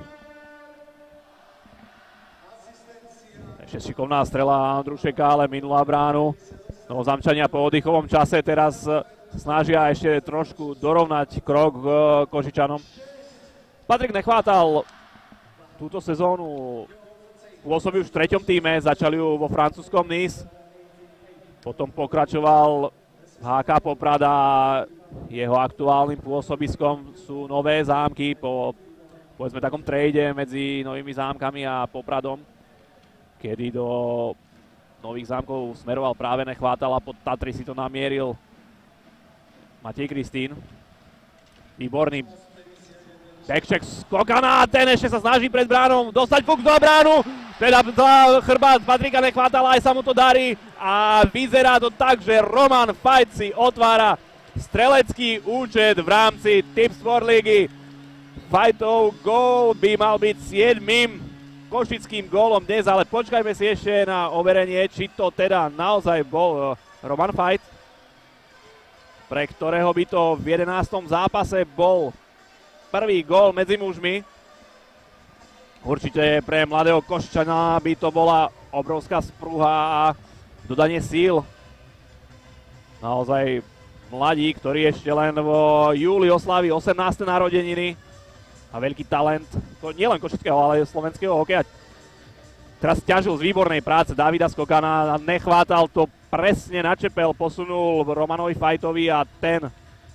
ešte šikovná strela Andrušeka, ale minulá bránu. Novozámčania po oddychovom čase teraz snažia ešte trošku dorovnať krok Košičanom. Patrik Nechvátal túto sezónu pôsobí už v 3. tíme, začali ju vo francúzskom Nice, potom pokračoval v HK Poprad a jeho aktuálnym pôsobiskom sú Nové Zámky po, povedzme, takom trade medzi Novými Zámkami a Popradom, kedy do Nových Zámkov smeroval práve Nechvátal a pod Tatry si to namieril Matej Kristín. Výborný backcheck z Kokana, ten ešte sa snaží pred bránou dostať puk do bránu, teda za chrbát Patrika Nechvátala, aj sa mu to darí a vyzerá to tak, že Roman Fight si otvára strelecký účet v rámci Tip Sport Ligy. Fightov gól by mal byť 7. košickým gólom dnes, ale počkajme si ešte na overenie, či to teda naozaj bol Roman Fight, pre ktorého by to v 11. zápase bol prvý gól medzi mužmi. Určite pre mladého Košičana by to bola obrovská sprúha a dodanie síl. Naozaj mladík, ktorý ešte len v júli oslávi 18. narodeniny a veľký talent, nielen košického, ale aj slovenského hokeja. Teraz ťažil z výbornej práce Davida Skokana a Nechvátal to presne načepel, posunul Romanovi Fajtovi a ten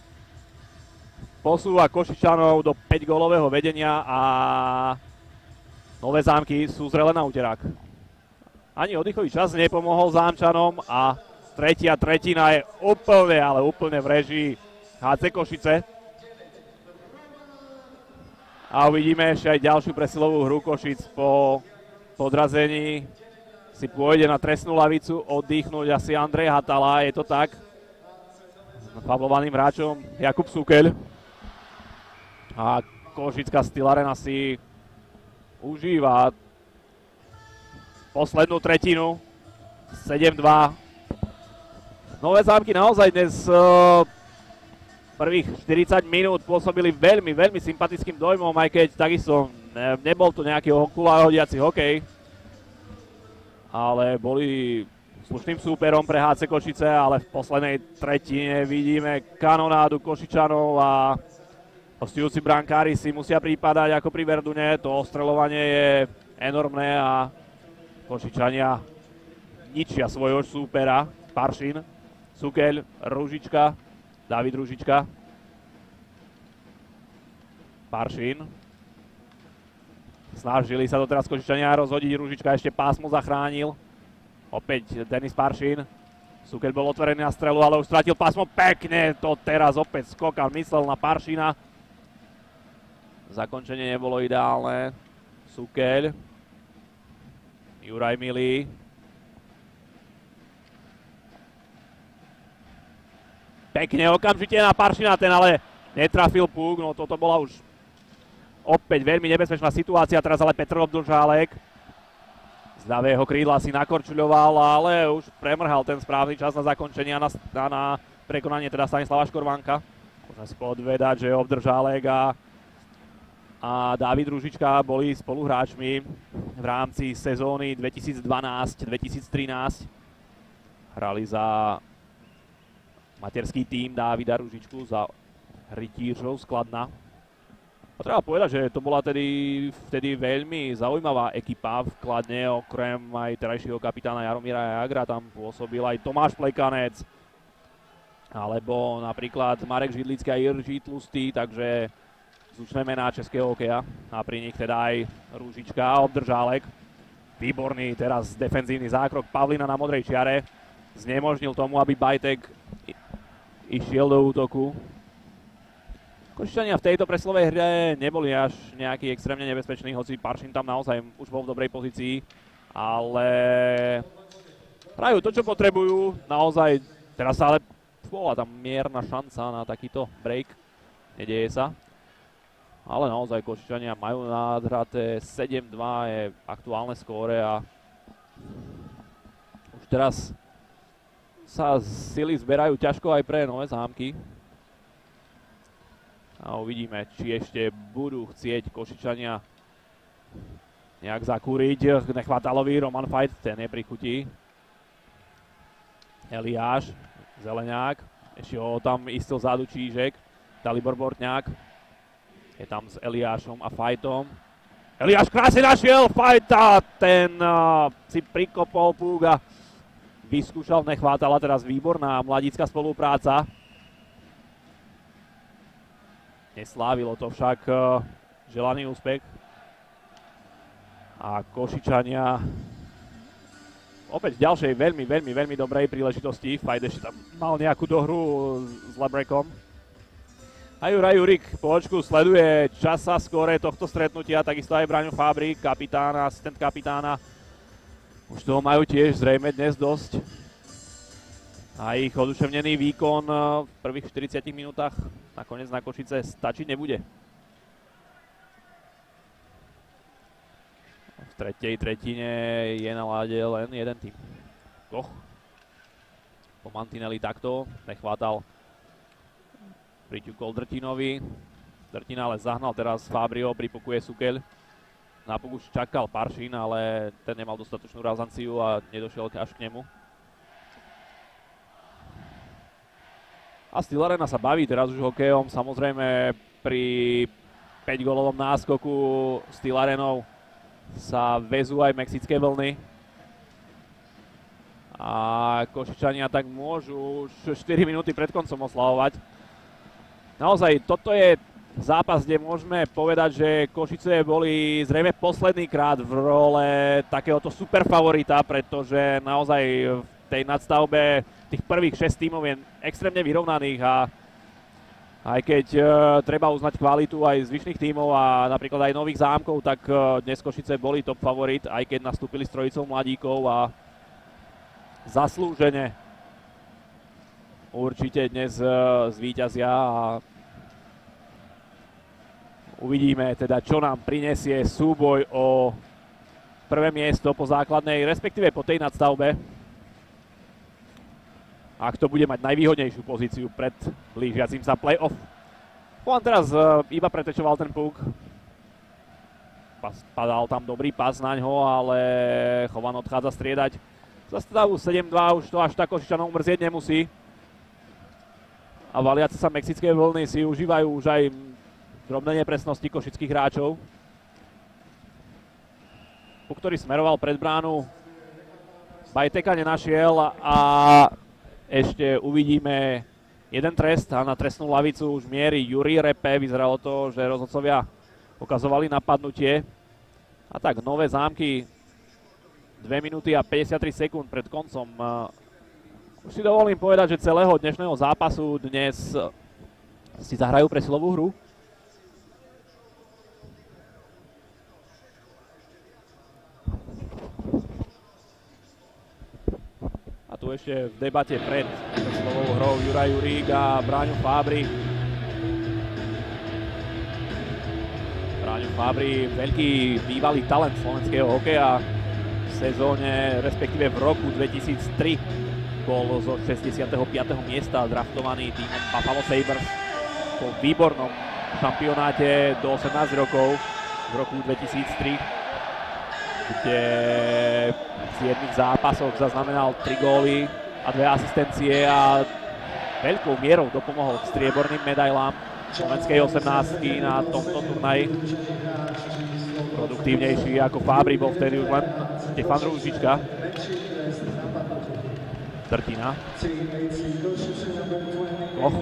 posúva Košičanov do 5-gólového vedenia a Nové Zámky sú zrele na úterák. Ani oddychový čas nepomohol Zámčanom a tretia tretina je úplne, ale úplne v režii HC Košice. A uvidíme ešte aj ďalšiu presilovú hru Košic po podrazení. Si pôjde na trestnú lavicu oddychnúť asi Andrej Hatala, je to tak. Fablovaným hráčom Jakub Sukeľ. A Košická Steel Arena si užíva poslednú tretinu. 7-2. Nové Zámky naozaj dnes prvých 40 minút pôsobili veľmi, veľmi sympatickým dojmom, aj keď takisto nebol to nejaký okuláhodiaci hokej, ale boli slušným súperom pre HC Košice, ale v poslednej tretine vidíme kanonádu Košičanov a hostujúci brankári si musia prípadať ako pri Verdune. To ostreľovanie je enormné a Košičania ničia svojho súpera. Paršin, Sukeľ, Ružička, David Ružička. Paršin. Snažili sa to teraz Košičania rozhodiť, Ružička ešte pásmo zachránil. Opäť Denis Paršin. Sukeľ bol otvorený na strelu, ale už stratil pásmo. Pekne to teraz opäť Skokan myslel na Paršina. Zakončenie nebolo ideálne. Sukeľ. Juraj Milý. Pekne okamžite na Paršina, ten ale netrafil puk, no toto bola už opäť veľmi nebezpečná situácia, teraz ale Petr Obdlžálek z ľavého krídla si nakorčuľoval, ale už premrhal ten správny čas na zakončenie a na prekonanie teda Stanislava Škorvanka. Môžeme si podvedať, že Obdlžálek a Dávid Ružička boli spoluhráčmi v rámci sezóny 2012-2013. Hrali za materský tím Dávida Ružičku za Rytířov z Kladna. A treba povedať, že to bola vtedy veľmi zaujímavá ekipa v Kladne, okrem aj terajšieho kapitána Jaromíra Jagra, tam pôsobil aj Tomáš Plekanec, alebo napríklad Marek Židlický a Jiří Tlustý, takže zvučné mená českého hokeja a pri nich teda aj Ružička a Obdržálek. Výborný teraz defenzívny zákrok Pavlina na modrej čiare. Znemožnil tomu, aby Bajtek išiel do útoku. Košičania v tejto presilovej hre neboli až nejaký extrémne nebezpečný, hoci Paršin tam naozaj už bol v dobrej pozícii, ale hrajú to, čo potrebujú. Naozaj, teraz ale bola tam mierna šanca na takýto break. Nedeje sa. Ale naozaj Košičania majú nadhraté 7-2, je aktuálne skóre a už teraz sa sily zberajú ťažko aj pre Nové Zámky. A uvidíme, či ešte budú chcieť Košičania nejak zakúriť. Nechvátalovi Roman Fajt, ten je pri chuti. Eliáš, Zeleňák, ešte ho tam istil zádu Čížek, Dalibor Bortňák. Je tam s Eliášom a Fajtom. Eliáš krásne našiel Fajta, ten si prikopol púk a vyskúšal Nechvátala, teraz výborná mladícka spolupráca. Neslávilo to však želaný úspech. A Košičania opäť v ďalšej veľmi dobrej príležitosti. Fajt ešte tam mal nejakú dohru s Lebrekom. A Juraj Jurik po očku sleduje čas a skóre tohto stretnutia, takisto aj Braňo Fábrik, kapitán a asistent kapitána. Už toho majú tiež zrejme dnes dosť. A ich oduševnený výkon v prvých 40 minútach nakoniec na Košice stačiť nebude. V tretej tretine je na ľade len jeden tým. Koch. Po mantineli takto, Nechvátal priťukol Drtinovi. Drtina ale zahnal teraz Fábrio, pripukuje Sukeľ. Na puk už čakal Paršin, ale ten nemal dostatočnú razanciu a nedošiel až k nemu. A Steel Arena sa baví teraz už hokejom. Samozrejme pri 5-gólovom náskoku Steel Arenou sa vezú aj mexické vlny. A Košičania tak môžu už 4 minúty pred koncom oslavovať. Naozaj, toto je zápas, kde môžeme povedať, že Košice boli zrejme posledný krát v role takéhoto superfavorita, pretože naozaj v tej nadstavbe tých prvých 6 tímov je extrémne vyrovnaných a aj keď treba uznať kvalitu aj zvyšných tímov a napríklad aj Nových Zámkov, tak dnes Košice boli top favorit, aj keď nastúpili s trojicou mladíkov a zaslúžene určite dnes zvíťazia a uvidíme teda, čo nám prinesie súboj o prvé miesto po základnej, respektíve po tej nadstavbe. Ak to bude mať najvýhodnejšiu pozíciu pred blížiacim sa play-off. On teraz iba pretečoval ten puk. Padal tam dobrý pas naňho, ale Chovan odchádza striedať. Za stavu 7-2 už to až tak Košičanom mrzieť nemusí. A valiace sa mexické vlny si užívajú už aj drobné nepresnosti košických hráčov. Puk, ktorý smeroval pred bránu, Bajteka nenašiel a ešte uvidíme jeden trest a na trestnú lavicu už mierí Juri Repe. Vyzeralo to, že rozhodcovia ukazovali napadnutie. A tak Nové Zámky 2 minúty a 53 sekúnd pred koncom. Už si dovolím povedať, že celého dnešného zápasu dnes si zahrajú presilovú hru. A tu ešte v debate pred presilovou hrou Juraj Jurík a Bráňo Fábri. Bráňo Fábri, veľký bývalý talent slovenského hokeja v sezóne, respektíve v roku 2003. Bol zo 65. miesta draftovaný týmom Buffalo Sabres po výbornom šampionáte do 18 rokov v roku 2003, kde v 7 zápasoch zaznamenal 3 góly a 2 asistencie a veľkou mierou dopomohol k strieborným medailám slovenskej 18-ky na tomto turnaji. Produktívnejší ako Fábry bol vtedy už len Štefan Rúžička. Trtina. Koch.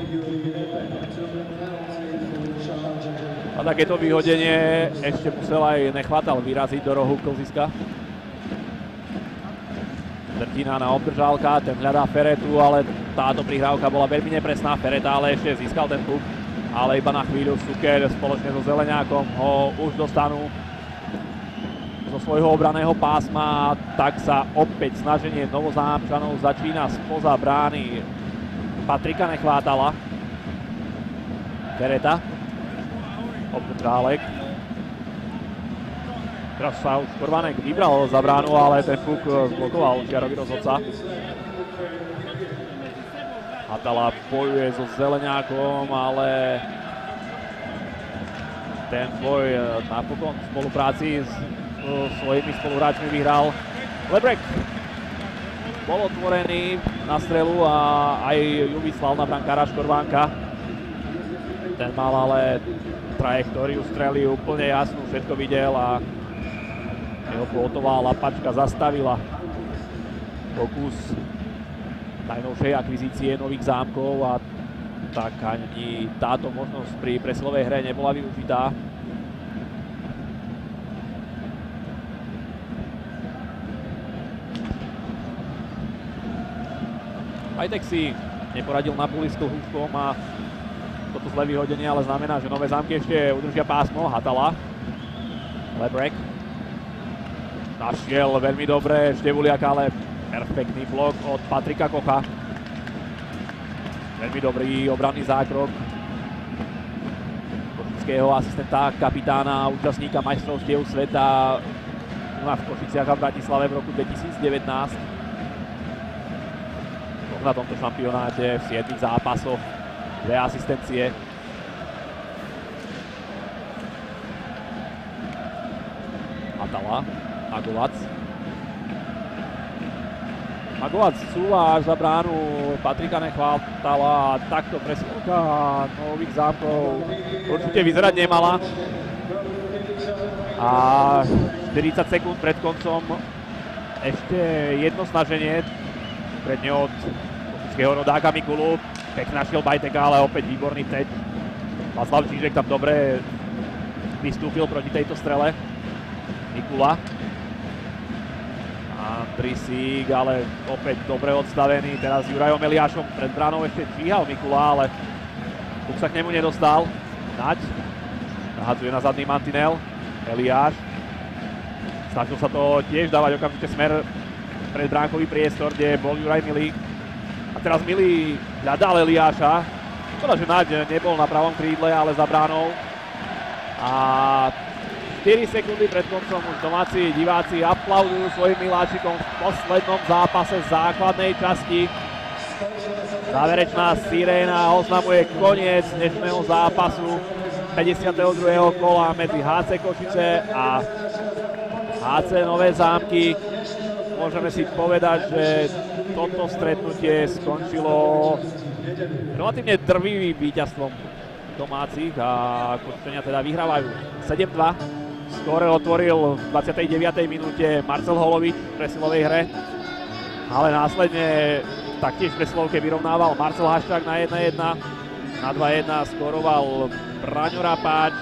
A takéto vyhodenie ešte musel aj Nechvatal vyraziť do rohu klziska. Trtina na obdržálka, ten hľadá Feretu, ale táto prihrávka bola veľmi nepresná. Fereta ale ešte získal ten puk, ale iba na chvíľu. Suker spoločne so Zeleňákom ho už dostanú zo svojho obraného pásma, tak sa opäť snaženie Novozámčanov začína spoza brány Patrika Nechvátala. Fereta, obdržálek. Teraz sa už Korvanek vybral za bránu, ale ten puk zblokoval čiarový rozhodca. Hatala bojuje so Zeleňákom, ale ten boj napokon v spolupráci s svojimi spoluhráčmi vyhral Lebrek. Bol otvorený na strelu a aj ju vyslal na brankára Škorvánka. Ten mal ale trajektóriu strely úplne jasnú, všetko videl a jeho plotová lapačka zastavila pokus najnovšej akvizície Nových Zámkov a tak ani táto možnosť pri presilovej hre nebola využitá. Hajtek si neporadil na puli s Húškom a toto zlé vyhodenie ale znamená, že Nové Zámky ešte udržia pásmo. Hatala. Lebrek. Našiel veľmi dobre Števuliak, ale perfektný blok od Patrika Kocha. Veľmi dobrý obranný zákrok košického asistenta, kapitána, účastníka majstrovstiev sveta u nás v Košiciach a v Bratislave v roku 2019. Na tomto šampionáte v 7 zápasoch 2 asistencie. Hatala, Magovac. Magovac súva až za bránu Patrika Nechvátala a takto presilovka Nových Zámkov určite vyzerať nemala. A 40 sekúnd pred koncom ešte jedno snaženie predne od košického rodáka Mikulu. Pekná šiel Bajteka, ale opäť výborný teď. Václav Čížek tam dobre vystúpil proti tejto strele. Mikula. Andrisík, ale opäť dobre odstavený. Teraz Jurajom Eliášom pred bránou ešte číhal Mikula, ale tu sa k nemu nedostal. Naď. Nahadzuje na zadný mantinel. Eliáš. Snažil sa to tiež dávať okamžite smer pred bránkový priestor, kde bol Juraj Milý. A teraz Milý hľadal Eliáša. Škoda, že Naď nebol na pravom krídle, ale za bránou. A 4 sekundy pred koncom už domáci diváci aplaudujú svojim miláčikom v poslednom zápase základnej časti. Záverečná siréna oznamuje koniec dnešného zápasu 52. kola medzi HC Košice a HC Nové Zámky. Môžeme si povedať, že toto stretnutie skončilo relatívne drvivým víťazstvom domácich a Košičania teda vyhrávajú 7-2. Skóre otvoril v 29. minúte Marcel Holovič v presilovej hre, ale následne taktiež v presilovke vyrovnával Marcel Haščák na 1-1. Na 2-1 skóroval Braňo Rapáč.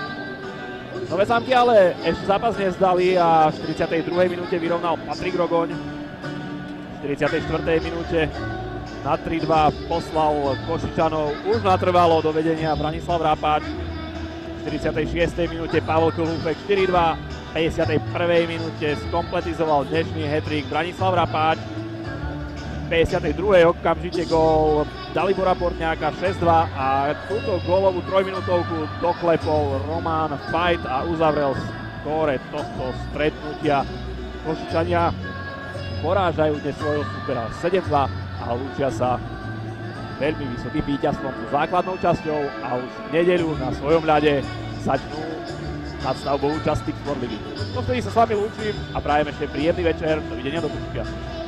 Nové Zámky ale ešte zápas nezdali a v 42. minúte vyrovnal Patrik Rogoň. V 44. minúte na 3-2 poslal Košičanov už natrvalo do vedenia Branislav Rapáč. V 46. minúte Pavel Kohúpek 4-2. V 51. minúte skompletizoval dnešný hat-trick Branislav Rapáč. V 52. okamžite gól Dalibora Portňáka 6-2 a túto gólovú trojminútovku doklepol Roman Fajt a uzavrel skóre tohto stretnutia. Košičania porážajú dnes svojho supera 7-2 a lúčia sa veľmi vysokým víťazstvom so základnou časťou a už v nedeľu na svojom ľade začnú nadstavbovú časť Tip Sport Ligy. Vtedy sa s vami lúčim a prajem ešte príjemný večer. Dovidenia do počutia.